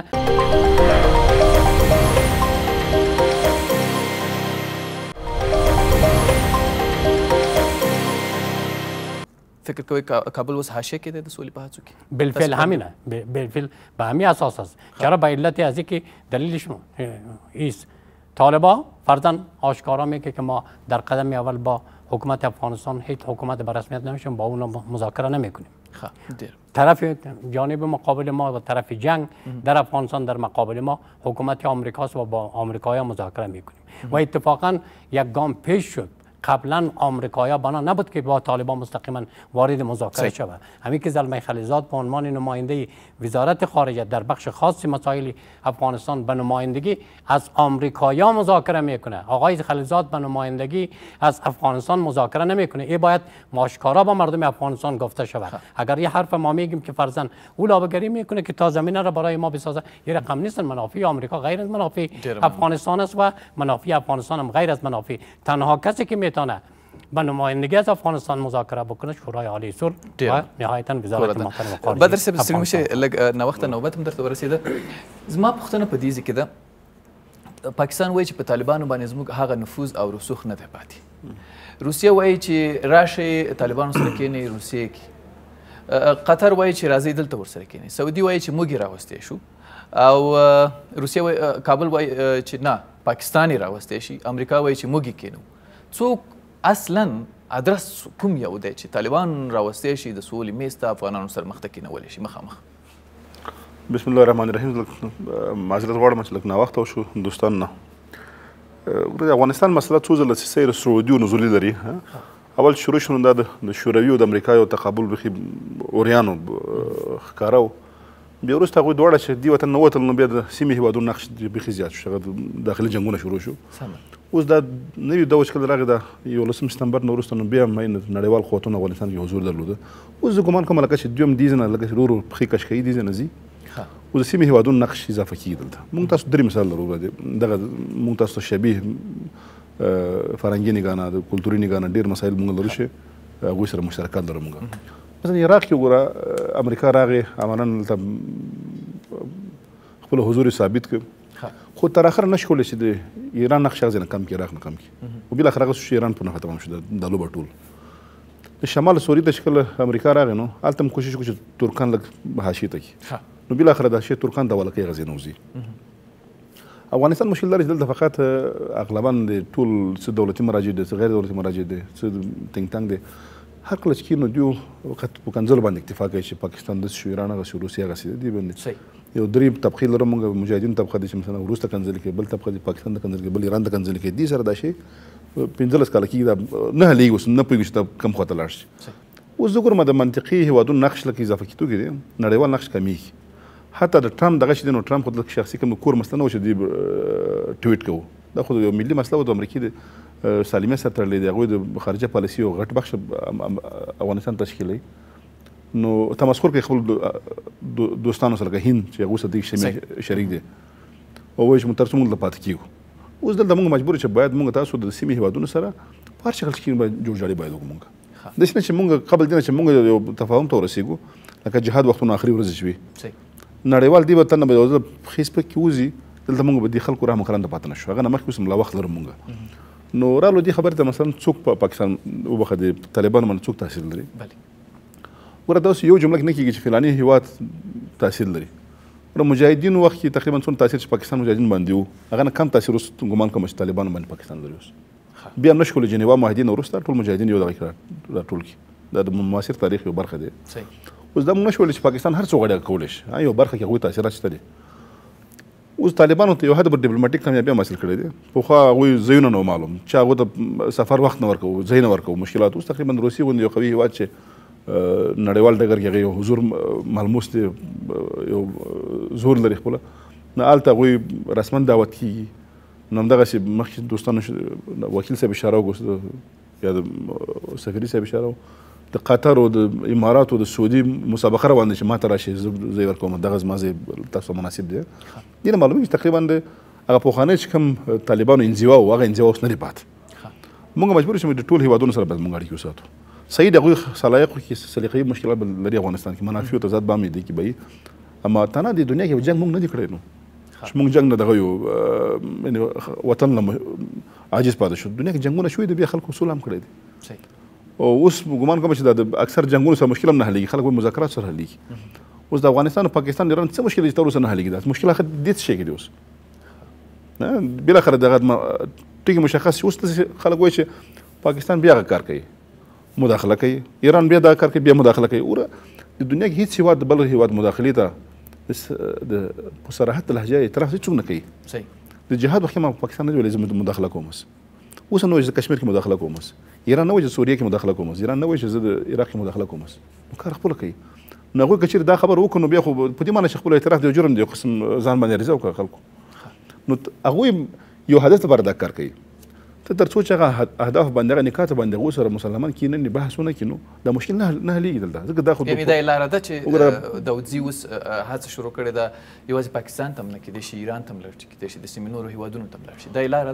فکر کوي کابل اوس حاشیه کې دی د سولې په هڅو کې؟ بالفعل همینه، بالفعل به همین اساس است. چرا؟ به علت از اینکه دلیلش ایست طالبان فرضاً آشکارا میگه که ما در قدم اول با حکومت افغانستان هیچ حکومت به رسمیت نمیشیم، با اون مذاکره نمیکنیم. طرف جانب مقابل ما و طرف جنگ در افغانستان در مقابل ما حکومت آمریکاست و با آمریکایی‌ها مذاکره میکنیم. و اتفاقاً یک گام پیش شد. قبلا آمریکایی‌ها بنا نبود که با طالبان مستقیما وارد مذاکره شود. همین که زلمه خلیزاد به عنوان نماینده وزارت خارجه در بخش خاص مسائل افغانستان به نمایندگی از آمریکایی‌ها مذاکره میکنه، آقای خلیزاد به نمایندگی از افغانستان مذاکره نمیکنه. این باید آشکارا با مردم افغانستان گفته شود. اگر یه حرف ما میگیم که فرضاً او لابه‌گری میکنه که تا زمینه را برای ما بسازه، یه رقم نیست. منافع آمریکا غیر از منافع افغانستان است و منافع افغانستان هم غیر از منافع. تنها کسی که میتونه با نمایندگی از افغانستان مذاکره بکنه شورای عالی صلح و نهایتا وزارت محترم خارجه. بدر صاحب ستړي مشه لږ نوښت نوبت هم درته ورسېده. زما پوښتنه په دې کې ده، پاکستان وایي چې په طالبانو باندې زموږ هغه نفوذ او رسوخ نه دی پاتې. روسیه وایي چې راشئ طالبانو سره کښېنئ روسیې کې. قطر وایي چې راځئ دلته ورسره کښېنئ. سعودي وایي چې موږ یې راوستی شو، او روسیه وایي، کابل وایي چې نه پاکستان یې راوستی شي، امریکا وایي چې موږ یې کښېنو. څوک اصلا ادرس کوم یو دی چې طالبان راوستی شي د سولې میز ته افغانانو سره مخ ته کېنولی شي مخامخ؟ بسم الله الرحمن الرحیم. معذرت غواړم چې لږ ناوخته وشو دوستان نه. د افغانستان مسله څو ځله سیر سعودي و نزولي لري. اول شروع شو دا د شوروي او د امریکایو تقابل بیخي اوریانو ښکاره و. بیا وروسته هغوی دواړه چې دې وطن نه ووتل، نو بیا د سیمې هېوادونو نقش بیخي زیات شو، هغه داخلي جنګونه شروع شو. اوس دا نوي دور چې کله راغی د 11 سپتمبر نه وروسته، نو بیا هم نړیوال قوتونه افغانستان کې حضور درلوده. اوس زه ګمان کوم لکه چې دوی هم دې ځای نه لکه ورو ورو پښې کش کوي، دې ځای نه ځي. اوس د سیمې هېوادونو نقش اضافه کېږي دلته. موږ تاسو درې مثال لرو دغه، موږ تاسو ته شبیه فرهنګي نګانه د کلتوري نګانه ډېر مسایل موږ لرو چې هغوی سره مشترکات لرو. موږ مثلا عراق کې وګوره، امریکا راغې عملاً دلته خپل حضور ثابت کړ، خو تر اخره نشو کولی چې د ایران نقش هغه ځای نه کم کړي، عراق نه کم کړي. او بالاخره هغه شو چې ایران په نښه تمام شو دا لوبه ټول. د شمال سوریې ته چې کله امریکا راغی، نو هلته هم کوشش وکړو چې ترکان لږ حاشیې ته کړي، نو بالاخره دا شی ترکان ته ولکۍ هغه ځای نه وځي. افغانستان مشکل لري چې دلته فقط اغلبا د ټول څه دولتي مراجع دي، څه غیر دولتي مراجع دي، څه تنګ تنګ دي. هر کله چې کېنو دوی فقط په کنځلو باندې اکتفا کوي چې پاکستان داسې شو، ایران هغسې، روسیه هغسې دي. باندې یو درې طبقې لرو موږ، مجاهدینو طبقه دي چې مثلا روس ته کنځلې کوي، بل طبقه دي پاکستان ته کنځلې کوي، بل ایران ته کنځلې کوي. دې سره دا شی 15 کاله کېږي دا نه حلېږي، اوس نه پوهېږو چې دا کوم خواته لاړ شي. اوس زه ګورم د منطقي هېوادونو نقش لکه اضافه کېدو کې دی، نړیوال نقش کمیږي. حتی د ټرمپ دغه چې دی، نو ټرمپ خو د شخصي کوم کور مسله نه و چې دوی ټویټ کوو، دا خو یو ملي مسله و، د امریکې د سالمې سره تړلی دی. هغوی د خارجه پالیسي یو غټ بخش افغانستان تشکیلوي. نو تمسخر کوي خپل دوستانو سره، لکه هند چې هغوی سره دې شریک دی، او وایي چې موږ تر څو موږ دلته پاتې کېږو. اوس دلته موږ مجبور چې باید موږ تاسو د سیمې هېوادونو سره په هر شکل کې باید جوړجاړی باید وکړو. موږ داسې نه چې موږ قبل دې نه چې موږ یو تفاهم ته ورسېږو، لکه جهاد وختونه آخري ورځې شوې، نړیوال دې وطن نه به یو ځل خیس پکې وځي، دلته موږ به دې خلکو رحم کرم ته پاتې نه شو. هغه نه مخکې اوس هم لا وخت لرو موږ. نو رالو دې خبرې ته مثلا څوک په پاکستان وبخښه د طالبانو باندې څوک تاثیر لري؟ ګوره دا اوس یو جمله کې نه کېږي چې فلاني هېواد تاثیر لري. ګوره مجاهدینو وخت کې تقریبا څومره تاثیر چې پاکستان مجاهدین باندې و، هغه نه کم تاثیر اوس ګمان کوم چې طالبانو باندې پاکستان لري. اوس بیا هم نشو کولی جنیوا معاهدې نه وروسته ټول مجاهدین یو دغه کې راټول کړي. دا د معاصر تاریخ یو برخه دی. اوس دا موږ نشو ویلی چې پاکستان هر څه غواړي کولی شي، یو برخه کې هغوی تاثیرات شته دي. اوس طالبانو ته یو حد پر ډیپلوماټیک کامیابي هم حاصل کړی دی. پخوا هغوی ځایونه نه معلوم، چې هغوی ته سفر وخت نه ورکوو، ځای نه ورکوو، مشکلات. اوس تقریبا روسیې غوندې یو قوي هېواد چې نړیوال ډګر کې هغه یو حضور ملموس دی، یو زور لري خپله، نو هلته هغوی رسما دعوت کېږي. نو همدغسې مخکې دوستانو وکیل صاحب اشاره وکړو، یا د سفیري صاحب اشاره وکړو، د قطر او د اماراتو د سعودي مسابقه روانه چې ما ته راشي زه ځای ورکوم، دغه زما ځای تاسو مناسب دی. دې نه معلومېږي چې تقریبا د هغه پخوانی چې کوم طالبانو انزوا و، هغه انزوا اوس نه دی پاتې. موږ مجبور یو چې د ټول هېوادونو سره باید موږ اړیکې وساتو. صحیح د هغوی صلاحیقو کې سلیقه‌يي مشکلات به لري افغانستان کې منافع او تضاد به هم دي کې به وي اما تنها د دنیا کې جنګ موږ نه دي کړی نو چې موږ جنګ نه دغه یو وطن نه عاجز پاتې شو دنیا کې جنګونه شوي دي بیا خلکو اصول هم کړی دي او اوس ګمان کوم چې د اکثر جنګونو سره مشکل هم نه حلېږي خلک مذاکرات سره حلېږي اوس د افغانستان او پاکستان ایران څه مشکل دي تر اوسه نه حلېږي دا مشکل اخر دې څه شی کې دي اوس بالاخره دغه ټکي مشخص شي اوس خلک وایي چې پاکستان بیا هغه کار کوي مداخله کوي ایران بیا دا کار کوي بیا مداخله کوي او د دنیا کې هیڅ هیواد بل هیواد مداخلې ته د په صراحت لهجه اعتراف هیڅوک نه کوي صحیح د جهاد وخت ما پاکستان نه ویل زه مداخله کوم اوس نو چې کشمیر کې مداخله کوم ایران نه وایي چې سوریه کې مداخله کوم ایران نه وایي چې زه د عراق کې مداخله کوم نو کار خپل کوي نو هغوی که چېرې دا خبر وکړو نو بیا خو په دې معنی چې خپل اعتراف د جرم دی یو قسم ځان باندې عریضه وکړه خلکو نو هغوی یو هدف لپاره دا کار کوي ته تر څو چې هغه اهداف باندې هغه نکات باندې هغوی سره مسلمان کینې بحث ونه کړي نو دا مشکل نه حلېږي دلته ځکه دا خو یعنې دا یې لاره ده چې داودزي اوس هڅه شروع کړې ده یوازې پاکستان ته هم نه کیدای شي ایران ته هم لاړ شي کیدای شي د سیمې نورو هیوادونو ته هم لاړ شي دا یې لاره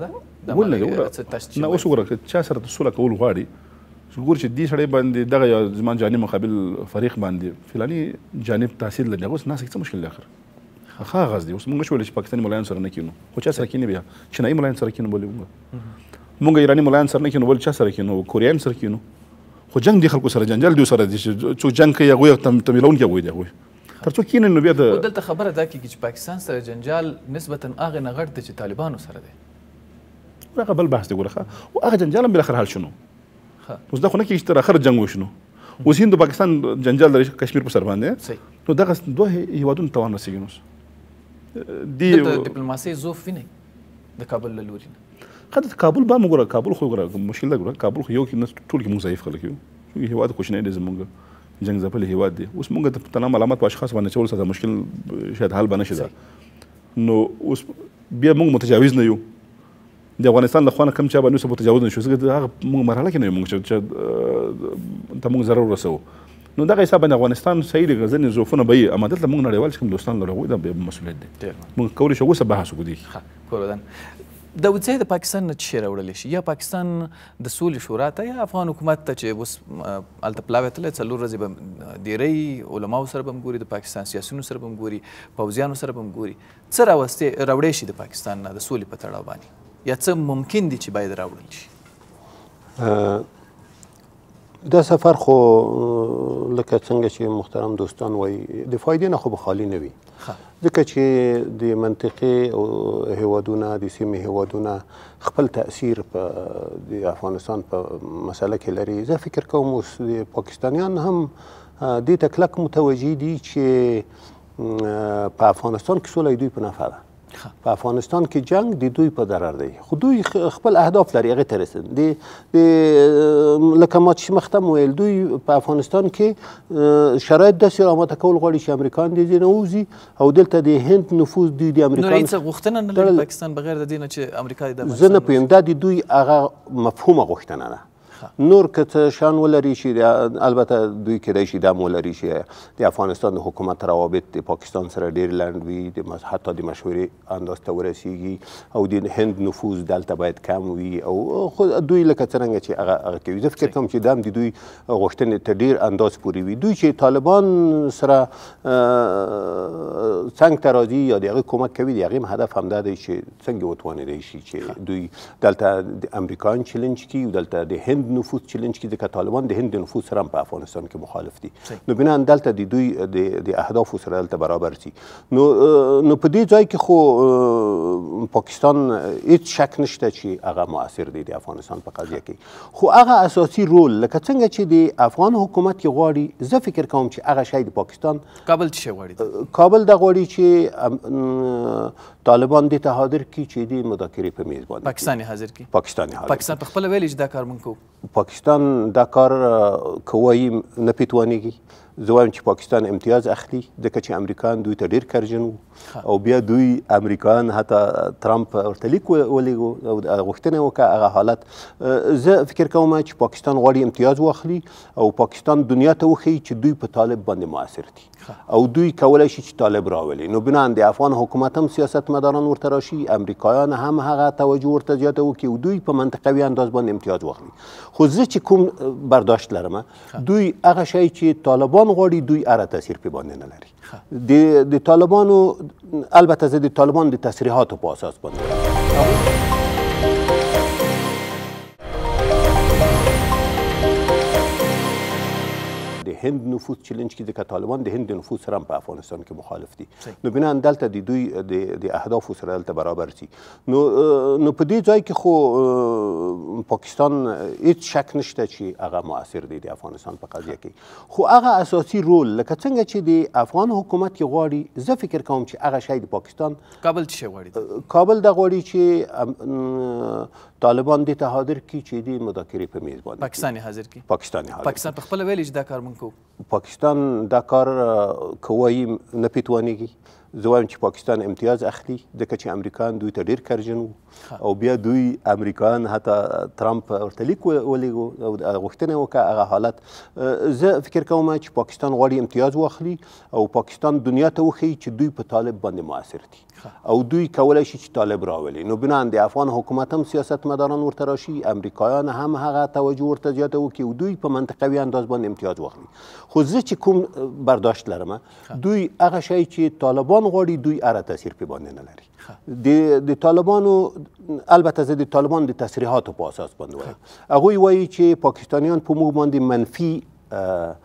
ده نه اوس وګوره که چا سره سوله کول غواړي ګور چې دې سړی باندې دغه یا زما جانب مقابل فریق باندې فلاني جانب تاثیر لري هغه اوس ناس څه مشکل دی اخر ښه غاز دی اوس موږ نشو ویلی چې پاکستاني ملایان سره نه کینو خو چا سره کینې بیا چینایي ملایان سره کینو بولې موږ ایراني ملایان سره نه کینو بل چا سره کینو کوریایان سره کینو خو جنګ دی خلکو سره جنجال دی سره دي چې څوک جنګ کوي هغوی تمیلونکي هغوی دي هغوی تر څو کینې نو بیا د دلته خبره دا کېږي چې پاکستان سره جنجال نسبتا هغې نه غټ دی چې طالبانو سره دی هغه بل بحث دی ګوره او هغه جنجال هم بالاخره حل شنو اوس دا خو نه کېږي چې تر اخره جنګ وشنو اوس هند او پاکستان جنجال لري کشمیر په سر باندې نو دغه دوه هیوادونو توان رسېږي نو د ډیپلوماسۍ ضعف وینئ د کابل له لوري نه خاطر کابل به موږ کابل خو مشکل ده ګوره کابل خو یو کې نه ټول کې موږ ضعیف خلک یو هیواد کوچنی دی زموږ جنګ ځپلی هیواد دی اوس موږ د تمام علامات په اشخاص باندې چول سره مشکل شاید حل به نه شي دا نو اوس بیا موږ متجاوز نه یو د افغانستان له خوا نه کوم چا باندې اوس متجاوز نه شو ځکه هغه موږ مرحله کې نه یو موږ چې ته موږ ضرر ورسوو نو دغه حساب باندې افغانستان صحیح دی ځینې ضعفونه به وي اما دلته موږ نړیوال چې کوم دوستان لرو هغوی دا مسؤلیت دی موږ کولی شو اوسه بحث وکړو دې کورودن داودزی د پاکستان نه څه شی راوړلی شي یا پاکستان د سولې شورا ته یا افغان حکومت ته چې اوس هلته پلاوی تللی 4 ورځې به ډېری علماو سره به هم ګوري د پاکستان سیاسیونو سره به هم ګوري پوځیانو سره به هم ګوري څه راوړی شي د پاکستان نه د سولې په تړاو باندې یا څه ممکن دي چې باید راوړل شي دا سفر خو لکه څنګه چې محترم دوستان وایي د فایدې نه خو به خالي نه وي ځکه چې د منطقې هیوادونه د سیمې هیوادونه خپل تاثیر په د افغانستان په مسله کې لري زه فکر کوم اوس د پاکستانیان هم دې ته کلک متوجه دي چې په افغانستان کې سوله دوی په نفع ده په افغانستان کې جنگ د دوی په ضرر دی خو دوی خپل اهداف لري هغې ته رسېدل لکه ما چې مخته م ویل دوی په افغانستان کې شرایط داسې راماته کول غواړي چې امریکایان د دې نه ووځي او دلته د هند نفوذ دوی د امریکا نور هېڅ غوښتنه نه لري پاکستان بغیر د دې نه چې امریکا د زه نه پوهېږم دا د دوی هغه مفهومه غوښتنه ده نور که څه شان ولري چې البته دوی کیدای شي دا هم ولري چې د افغانستان د حکومت روابط د پاکستان سره ډېر لنډ وي حتی د مشورې انداز ته ورسیږي او د هند نفوذ دلته باید کم وي او خو دوی لکه څرنګه چې هغه کوي زه فکر کوم چې دا هم د دوی غوښتنې ته ډېر انداز پورې وي دوی چې طالبان سره څنګ ته راځي یا د هغې کومک کوي د هغې هم هدف همدا دی چې څنګه وتوانېدی شي چې دوی دلته د امریکایان چلنج کړي او دلته د هند نفوذ چلنج کړي ځکه طالبان د هند د نفوذ سره هم په افغانستان کې مخالف دي نو بنا دلته د دوی د اهدافو سره دلته برابر شي نو په دې ځای کې خو پاکستان هیڅ شک نشته چې هغه مؤثر دی د افغانستان په قضیه کې خو هغه اساسي رول لکه څنګه چې د افغان حکومت کې غواړي زه فکر کوم چې هغه شی د پاکستان کابل څه شی غواړي کابل دا غواړي چې طالبان دې ته حاضر کړي چې د مذاکرې په میز باندې پاکستان حاضر کړي پاکستان په خپله ویلي چې دا کار موږ کوو پاکستان دا کار کوي نه پیتوانیږي زه وایم چې پاکستان امتیاز اخلي ځکه چې امریکایان دوی ته ډېر کرجن وو او بیا دوی امریکایان حتی ترامپ ورته لیک ولیږو او غوښتنه یې وکړه هغه حالت زه فکر کوم چې پاکستان غواړي امتیاز واخلي او پاکستان دنیا ته وښیي چې دوی په طالب باندې مؤثر دي او دوی کولی شي چې طالب راولي نو بناً د افغان حکومت هم سیاستمداران ورته راشي امریکایان هم هغه توجه ورته زیاته وکړي او دوی په منطقوي انداز باندې امتیاز واخلي خو زه چې کوم برداشت لرم دوی هغه شی چې طالبان غواړي دوی اره تاثیر پې باندې نه لري د طالبانو البته زه د طالبانو د تصریحاتو په اساس باندې د هند نفوذ چیلنج کې ځکه طالبان د هند د نفوذ سره هم په افغانستان کې مخالف دي نو بنا دلته د دوی د اهدافو سره دلته برابر شي نو په دې ځای کې خو پاکستان هیڅ شک نشته چې هغه مؤثر دی د افغانستان په قضیه کې خو هغه اساسي رول لکه څنګه چې د افغان حکومت کې غواړي زه فکر کوم چې هغه شی د پاکستان کابل څه غواړي کابل دا غواړي چې طالبان دې ته حاضر کړي چې د مذاکرې په میز باندې پاکستان حاضر کړي پاکستان په خپل ویلي چې دا کار مونږ کوو پاکستان دا کار کوي نه پیتوانیږي زه وایم چې پاکستان امتیاز اخلي ځکه چې امریکایان دوی ته ډېر کرجن وو او بیا دوی امریکایان حتی ترامپ ورته لیک ولیږو او غوښتنه یې وکړه هغه حالت زه فکر کوم چې پاکستان غواړي امتیاز واخلي او پاکستان دنیا ته وښیي چې دوی په طالب باندې مؤثر دي او دوی کولی شي چې طالب راولي نو بنا د افغان حکومت هم سیاستمداران ورته راشي امریکایان هم هغه توجه ورته زیاته وکړي او دوی په منطقوي انداز باندې امتیاز واخلي خو زه چې کوم برداشت لرم دوی هغه شی چې طالبان غواړي دوی اره تاثیر پې باندې نه لري د طالبانو البته زه د طالبانو د تصریحاتو په اساس باندې وایم هغوی وایي چې پاکستانیان په موږ باندې منفي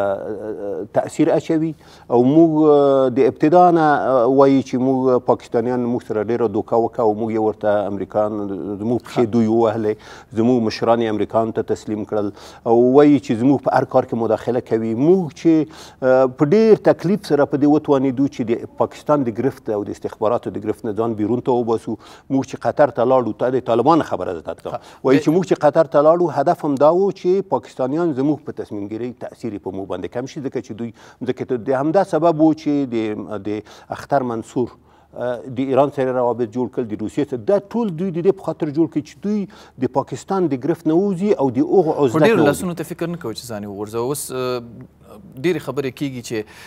تأثیر اچوي او موږ د ابتدا نه وایي چې موږ پاکستانیان موږ سره ډېره دوکه وکړه او موږ یې ورته امریکایان زموږ پښې دوی ووهلې زموږ مشران یې امریکایانو ته تسلیم کړل او وایي چې زموږ په هر کار کې مداخله کوي موږ چې په ډېر تکلیف سره په دې وتوانېدو چې د پاکستان د ګرفت او د استخباراتو د ګرفت نه ځان بیرون ته وباسو موږ چې قطر ته لاړو ته د طالبان خبره زه تاسو وایي چې موږ چې قطر ته لاړو هدف هم دا و چې پاکستانیان زموږ په تصمیم ګیرۍ تأثیر په موږ باندې کم شي ځکه چې دوی ځکه د همدا سبب و چې د اختر منصور د ایران سره روابط جوړ کړل د روسیې سره دا ټول دوی د دې په خاطر جوړ کړي چې دوی د پاکستان د ګرفت نه ووځي او د هغو عزلت ډېرو لاسونو ته فکر نه کوي چې ځان یې وغورځوي اوس ډېرې خبرې کېږي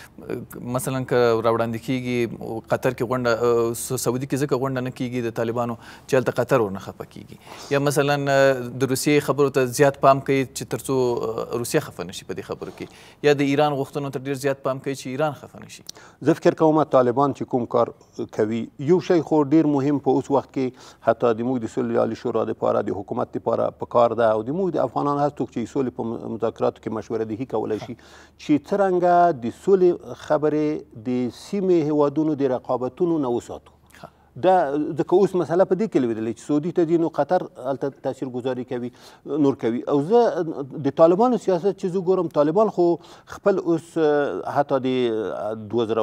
چې مثلا که راوړاندې کېږي قطر کې غونډه سعودي کې ځکه غونډه نه کېږي د طالبانو چې هلته قطر ورنه خفه کېږي یا مثلا د روسیې خبرو ته زیات پام کوي چې تر څو روسیه خفه نه شي په دې خبرو کې یا د ایران غوښتنو ته ډېر زیات پام کوي چې ایران خفه نه شي زه فکر کوم طالبان چې کوم کار کوي یو شی خو ډېر مهم په اوس وخت کې حتی د موږ د صلح عالي شورا دپاره د حکومت دپاره پکار ده او د موږ د افغانان هر څوک چې سولې په مذاکراتو کې مشوره دهي کولی شي چې څرنګه د سولې خبرې د سیمې هیوادونو د رقابتونو نه وساتو دا ځکه اوس مسله په دې کې لوېدلې چې سعودي ته ځي نو قطر هلته تاثیرګذاري کوي نور کوي او زه د طالبانو سیاست چې زه ګورم طالبان خو خپل اوس حتی د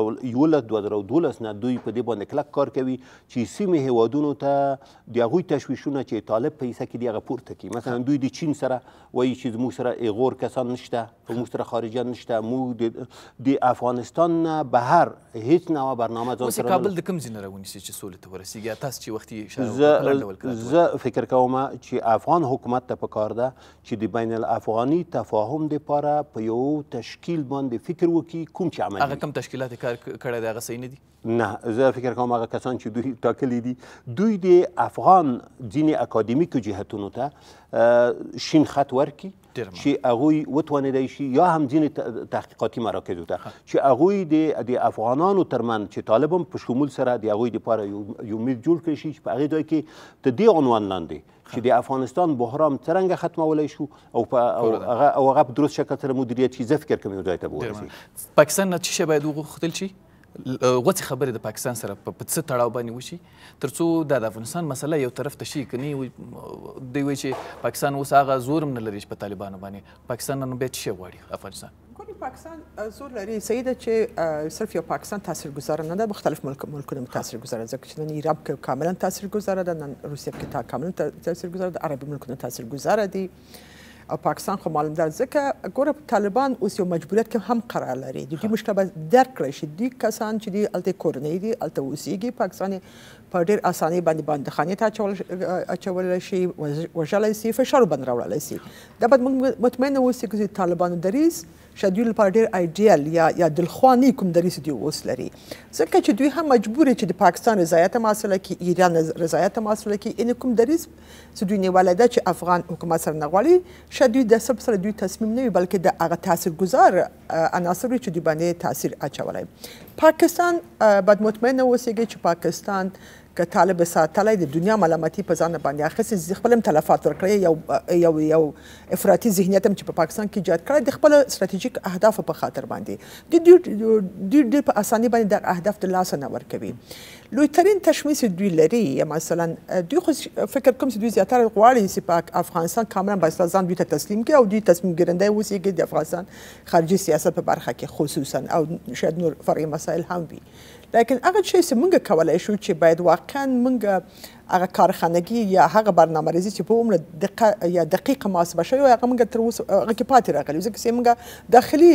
2011-2012 نه دوی په دې باندې کلک کار کوي چې سیمې هیوادونو ته د هغوی تشویشونه چې طالب په حصه کې دي هغه پورته کړي مثلا دوی د چین سره وایي چې زموږ سره ایغور کسان نشته په موږ سره خارجیان نشته موږ د افغانستان نه بهر هیڅ نوع برنامه ځان سره کابل د کوم ځای نه راونیسي چې سولې ته ورسیږي تاسو چې وختي اشاره زه فکر کوم چې افغان حکومت ته پکار ده چې د بین الافغاني تفاهم دپاره په یو تشکیل باندې فکر وکړي کوم چې عملي هغه کوم تشکیلات کار کړی دی هغه صحیح نه دي نه زه فکر کوم هغه کسان چې دوی ټاکلي دي دوی د افغان ځینې اکاډمیکو جهتونو ته شین خط ورکړي چې هغوی وتوانېدی شي یا هم ځینې تحقیقاتي مراکزو ته چې هغوی د افغانانو ترمنځ چې طالب هم په شمول سره د هغوی دپاره یو میز جوړ کړی شي چې په هغې ځای کې د دې عنوان لاندې چې د افغانستان بحران څرنګه ختمولی شو او هغه په درست شکل سره مدیریت شي زه فکر کوم یو ځای ته به ورسېږي پاکستان نه څه شی باید وغوښتل شي غوڅې خبرې د پاکستان سره په څه تړاو باندې وشي تر څو دا د افغانستان مسله یو طرف ته شي که نه دوی وایي چې پاکستان اوس هغه زور هم نه لري چې په طالبانو باندې پاکستان نن بیا څه شی غواړي افغانستان ګورې پاکستان زور لري صحیح ده چې صرف یو پاکستان تاثیرګذاره نه ده مختلف ملکونه تاثیرګذاره ځکه چې نن ایران کې کاملا تاثیرګذاره ده نن روسیه کې کاملا تاثیرګذاره ده عربي ملکونه تاثیرګذاره دي او پاکستان خو معلوم ده ځکه ګوره طالبان اوس یو مجبوریت کې هم قرار لري د دوی مشکل به درک کړی شي دوی کسان چې دي هلته کورنۍ دي هلته اوسېږي پاکستان په ډېر اسانۍ باندې بندخانې ته اچولی شي وژلی شي فشار باندې راوړلی شي دا باید موږ مطمئنه اوسو چې طالبانو دریځ شاید دوی لپاره ډېر ایډیل یا دلخواني کوم دریځ دوی اوس لري ځکه چې دوی هم مجبور چې د پاکستان رضایت هم حاصله کړي ایران رضایت هم حاصله کړي یعنې کوم دریځ چې دوی نیولی ده چې افغان حکومت سره نه غواړي شاید دوی د سب سره دوی تصمیم نه وي بلکې د هغه تاثیرګذار عناصر وي چې دوی باندې تاثیر اچولی پاکستان باید مطمئنه اوسېږي چې پاکستان که طالب ساتلی د دنیا ملامتي په ځان باندې اخیستې خپل هم تلفات ورکړی یو افراطي ذهنیت هم چې په پاکستان کې ایجاد کړی د خپل ستراتیژیک اهدافو په خاطر باندې دوی ډېر په اسانۍ باندې دغه اهداف د لاسه نه ورکوي لویترین تشخیص دوی لري یا مثلا دوی خو فکر کوم چې دوی زیاتره غواړي چې په افغانستان کاملا باید ځان دوی ته تسلیم کړي او دوی تصمیم ګیرنده اوسېږي د افغانستان خارجي سیاست په برخه کې خصوصا او شاید نور فرعي مسایل هم وي لیکن هغه شی چې موږ کولی شو چې باید واقعا موږ هغه کارخانګي یا هغه برنامه‌ریزي چې په عمر دقیقه محاسبه شوی وي هغه موږ تر اوسه هغه کې پاتې راغلي ځکه چې موږ داخلي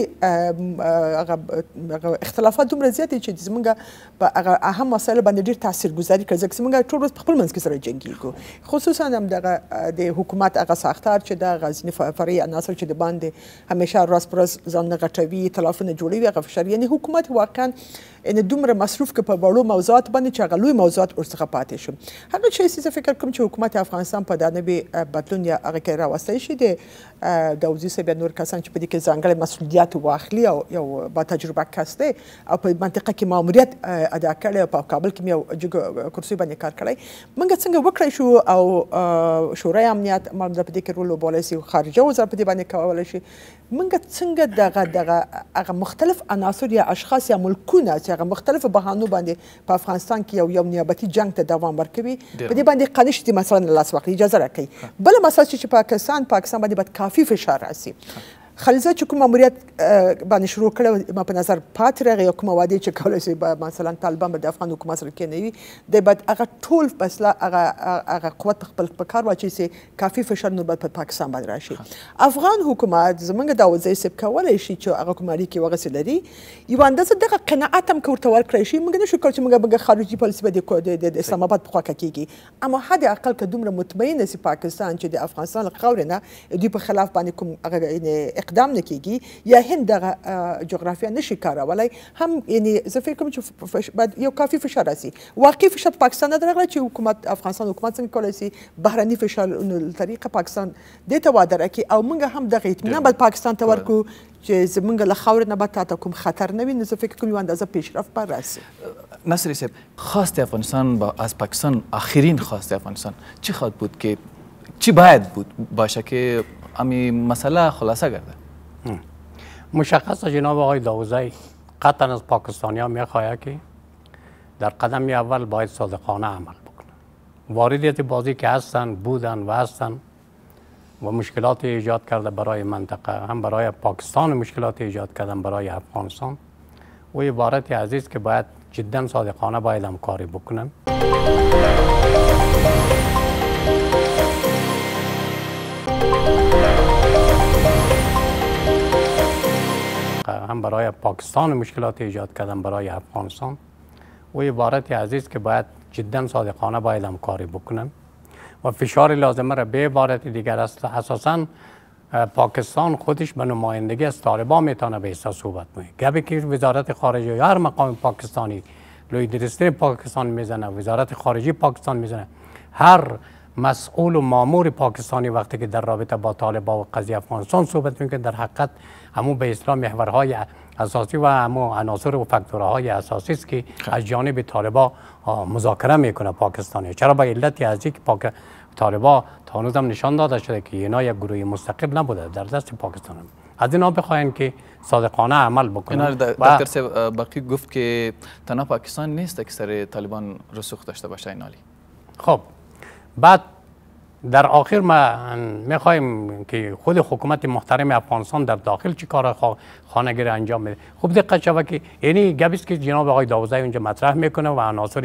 هغه اختلافات دومره زیات دي چې موږ په هغه اهم مسایلو باندې ډېر تاثیرګذاري کوي ځکه چې موږ ټول ورځ په خپل منځ کې سره جنګېږو خصوصا هم دغه د حکومت هغه ساختار چې د غزني فرعي عناصر چې د باندې همیشه ورځ پر ورځ ځانونه غټوي اختلافونه جوړوي هغه فشار یعنې حکومت واقعا دومره مصروف که په وړو موضوعات باندې چې هغه لوی موضوعات ورڅخه پاتې شو هغه شی چې زه فکر کوم چې حکومت افغانستان په دا نوي بدلون یا هغه کې راوستی شي د داودي صاحب یا نور کسان چې په دې کې ځانګړی مسؤلیت واخلي او یو با تجربه کس دی او په منطقه کې ماموریت ادا کړی او په کابل کې یو کرسي باندې کار کړی موږ څنګه وکړی شو او شورای امنیت معلوم ده په دې کې رول لوبولی شي خارجه وزارت په دې باندې کولی شي موږ څنګه دغه مختلف عناصر یا اشخاص یا ملکونه چې هغه مختلفو بهانو باندې په افغانستان کې یو نیابتي جنګ ته دوام ورکوي په دې باندې قانع شي مثلا لاس واخلي اجازه راکوي بله مسله چې پاکستان باندې باید کافي فشار راسي خلیزه چې کوم ماموریت باندې شروع کړی ما په نظر پاتې راغی یا کومه وعدې چې کولی شي مثلا طالبان به د افغان حکومت سره کېنوي دی باید هغه ټول فیصله هغه قوت په خپل په کار واچوي چې کافي فشار نور باید په پاکستان باندې راشي افغان حکومت زموږ داودزی صاحب کولی شي چې هغه کوم اړیکې وغسې لري یوه اندازه دغه قناعت هم که ورته ورکړی شي موږ نشو کولی چې موږ خارجي پالیسي به د اسلام آباد په خوا کېږي اما حد اقل که دومره مطمئنه چې پاکستان چې د افغانستان له خاورې نه دوی په خلاف باندې کوم اقدام نه کیږي یا هند دغه جغرافیا نشي کارولی هم یعنی زه فکر کوم چې باید یو کافي فشار راسي واقعي فشار پاکستان نه درغلی چې افغانستان حکومت څنګه کولی شي بهرني فشارونو له طریقه پاکستان دې ته واده راکړي او موږ هم دغه اطمینان باید پاکستان ته ورکړو چې زموږ له خاورې نه به تاته کوم خطر نه وي نو زه فکر کوم یو اندازه پیشرفت به راسي نصری صاحب خواست افغانستان از پاکستان آخرین خواست افغانستان چی خواهد بود که چی باید بود باشه که امی مسئله خلاصه گرده مشخصه جناب آقای داودزی قطعا از پاکستانی ها میخواهد که در قدم اول باید صادقانه عمل بکنن واردیت بازی که هستن بودن و هستن و مشکلات ایجاد کرده برای منطقه هم برای پاکستان مشکلات ایجاد کردن برای افغانستان و عبارت عزیز که باید جدا صادقانه باید همکاری بکنن هم برای پاکستان مشکلات ایجاد کردن برای افغانستان و عبارت عزیز که باید جدا صادقانه باید همکاری بکنن و فشار لازمه را به عبارت دیگر است اساساً پاکستان خودش به نمایندگی از طالبان میتونه به حساب صحبت کنه گبی که وزارت خارجه یا هر مقام پاکستانی لویدرستر پاکستان میزنه وزارت خارجه پاکستان میزنه هر مسئول و مامور پاکستانی وقتی که در رابطه با طالبان و قضیه افغانستان صحبت میکنه در حقیقت همون به اصطلاح محورهای اساسی و همون عناصر و فاکتورهای اساسی است که از جانب طالبان مذاکره میکنه پاکستانی چرا به علتی از اینکه طالبان تا هنوز هم نشان داده شده که اینا یک گروه مستقل نبوده در دست پاکستان هم. از اینا بخواین که صادقانه عمل بکنن دکتر صاحب باقی گفت که تنها پاکستان نیست که سر طالبان رسوخ داشته باشه این حالی خب بعد در آخر ما میخوایم که خود حکومت محترم افغانستان در داخل چی کار خانگیری انجام میده خوب دقت شود که یعنی گپی است که جناب آقای داودزی اونجا مطرح میکنه و عناصری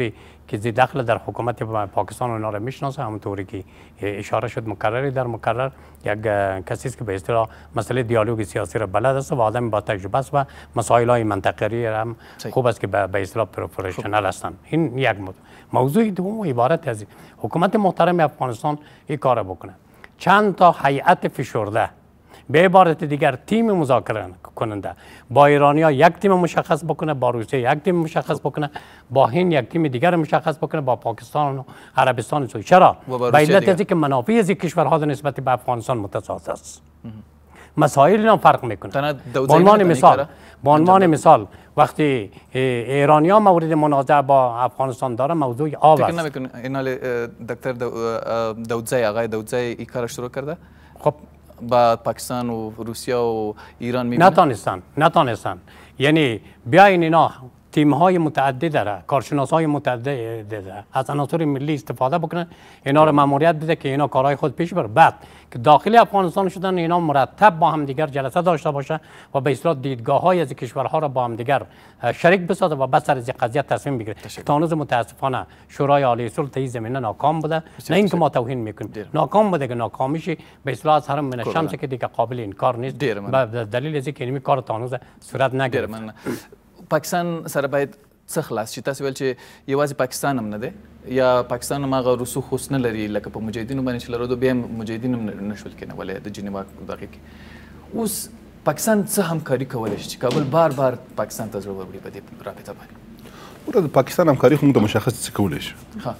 که ذی دخل در حکومت پاکستان اونا را میشناسه، همونطوری که اشاره شد مکرر در مکرر یک کسی است که به اصطلاح مسئله دیالوگ سیاسی را بلد است و آدم با تجربه است و مسائل های منطقه‌ای هم خوب است که به اصطلاح پروفشنال هستند. این یک موضوع دوم عبارت از حکومت محترم افغانستان این کار بکنه، چند تا هیئت فشرده، به عبارت دیگر تیم مذاکره کننده با ایرانیا یک تیم مشخص بکنه، با روسیه یک تیم مشخص بکنه، با هند یک تیم دیگر مشخص بکنه، با پاکستان و عربستان سعودی. چرا؟ به علت از اینکه منافع از این کشورها نسبت به افغانستان متضاد است. مسائل اینا فرق میکنه. به عنوان مثال وقتی ایرانیا مورد منازعه با افغانستان داره موضوع آب است. فکر نمیکنه اینال دکتر داودزای آقای داودزای این کار شروع کرده؟ خب با پاکستان و روسیه و ایران میبینه؟ نتانستن. یعنی بیاین اینا تیم های متعدد داره، کارشناس های متعدد داره، از عناصر ملی استفاده بکنن، اینا رو ماموریت بده که اینا کارهای خود پیش بره. بعد که داخل افغانستان شدن اینا مرتب با هم دیگر جلسه داشته باشه و به اصطلاح دیدگاه های از کشورها را با هم دیگر شریک بسازه و بعد سر از قضیه تصمیم بگیره. تا هنوز متاسفانه شورای عالی صلح در این زمینه ناکام بوده. نه اینکه ما توهین میکنیم، ناکام بوده که ناکامیش به اصطلاح از هرم من الشمس که دیگه قابل انکار نیست. به دلیل از اینکه این کار تا هنوز صورت نگرفته. پاکستان سره باید څه خلاص شي؟ تاسو ویل چې یوازې پاکستان هم نه دی، یا پاکستان هم هغه رسوخ اوس نه لري لکه په مجاهدینو باندې چې لرلو، بیا هم مجاهدین هم نشول کېنولی د جنیوا دغې کې. اوس پاکستان څه همکاري کولی شي چې کابل بار بار پاکستان ته زړه وروړي په دې رابطه باندې؟ ورته د پاکستان همکاري خو موږ ته مشخص څه کولی شي،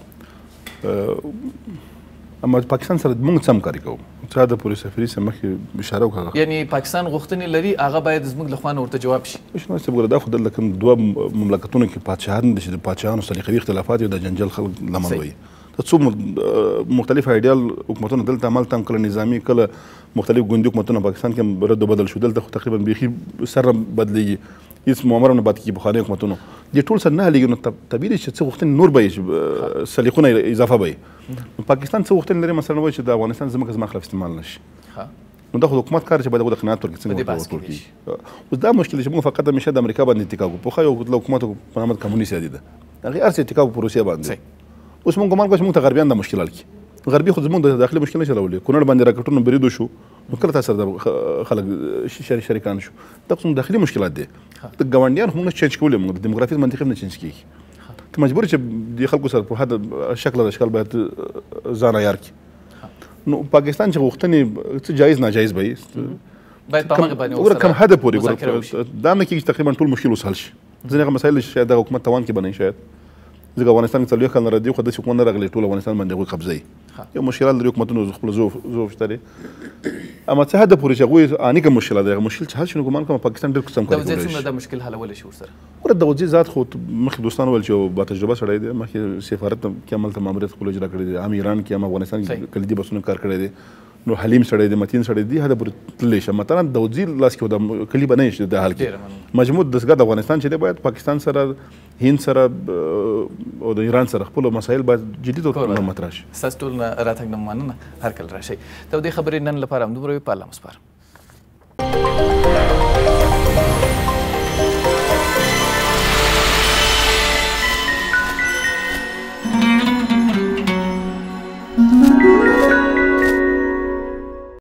اما پاکستان سره موږ څه همکاري کوو؟ څه د پولیس سفیر سره مخکې اشاره وکړه، یعنی پاکستان غوښتنې لري هغه باید زموږ له خوا نه ورته جواب شي. شنو چې وګوره دا خو دلته کوم دوه مملکتونو کې پادشاهان دي چې د پادشاهانو سلیقوي اختلافات یو د جنجال خلک لمن وي. ته څو مختلف ایډیال حکومتونه دلته عمل تم کله نظامی کله مختلف ګوندي حکومتونه پاکستان کې رد بدل شو، دلته خو تقریبا بیخي سره بدلیږي، هیڅ معامره نه پاتې کېږي بخواني حکومتونو. دې ټول سره نه حلېږي، نو طبیعي دی چې څه غوښتنې نور به یې سلیقونه اضافه به یې. پاکستان څه غوښتنې لري مثلا وایي چې د افغانستان ځمکه زما خلاف استعمال نه شي، نو دا خو د حکومت کار چې باید هغو ته قناعت ورکړي څنګه ورته ورکول کېږي. اوس دا مشکل چې موږ فقط همیشه د امریکا باندې اتکا کوو. پخوا یو حکومت په نامه کمونیست یادي ده، هغې هر څه اتکا کوو په روسیه باندې. اوس موږ ګمان کوو چې موږ ته غربیان دا مشکل حل کړي. غربي خو زموږ د داخلي مشکل نشي راولي. کونړ باندې راکټونه بریدو شو، نو کله تاسو سره خلک شریکان شو، دا خو داخلي مشکلات دي. د ګاونډیان خو موږ چینج کولی، موږ د دیموګرافي منطق هم نه چینج کېږي. ته مجبور چې د خلکو سره په حد شکل د اشکال باید ځان عیار کړي. نو پاکستان چې غوښتنې څه جایز ناجایز به باید په هغه باندې وګوره کوم حد پورې دا نه کېږي چې تقریبا ټول مشکل وس حل شي. ځینې هغه مسایل چې شاید دغه حکومت توان کې به نه شاید ځکه افغانستان کې څلوېښت کاله ردي خو داسې حکومت نه راغلی ټول افغانستان باندې هغوی قبضه یو مشکلات لري حکومتونو خپل ذوف شته دي. اما څه حد پورې چې هغوی انیکه مشکلات دي، هغه مشکل چې حل شي نو ګمان کوم پاکستان ډېر قسم کوي. د وزیر څومره دا مشکل حلولی شي ورسره؟ ورته د وزیر ذات خو مخکې دوستان ویل چې با تجربه سړی دی، مخکې سفارت کې عمل ته ماموریت خپل اجرا کړی دی، هم ایران کې هم افغانستان کې کلیدي بسونه کار کړی دی. نو حلیم سړی دی، متین سړی دی، هدا پورې تللی شي. مثلا د وزیر لاس کې د کلي به نه شي د حل کې مجموع دستګاه د افغانستان چې دی باید پاکستان سره، هند سره او د ایران سره خپل مسایل باید جدي تور مطرح شي. ستاسو ټول نه راتګ نه مننه، هر کله راشئ. ته د خبرې نن لپاره همدومره وي. په الله مسپارم.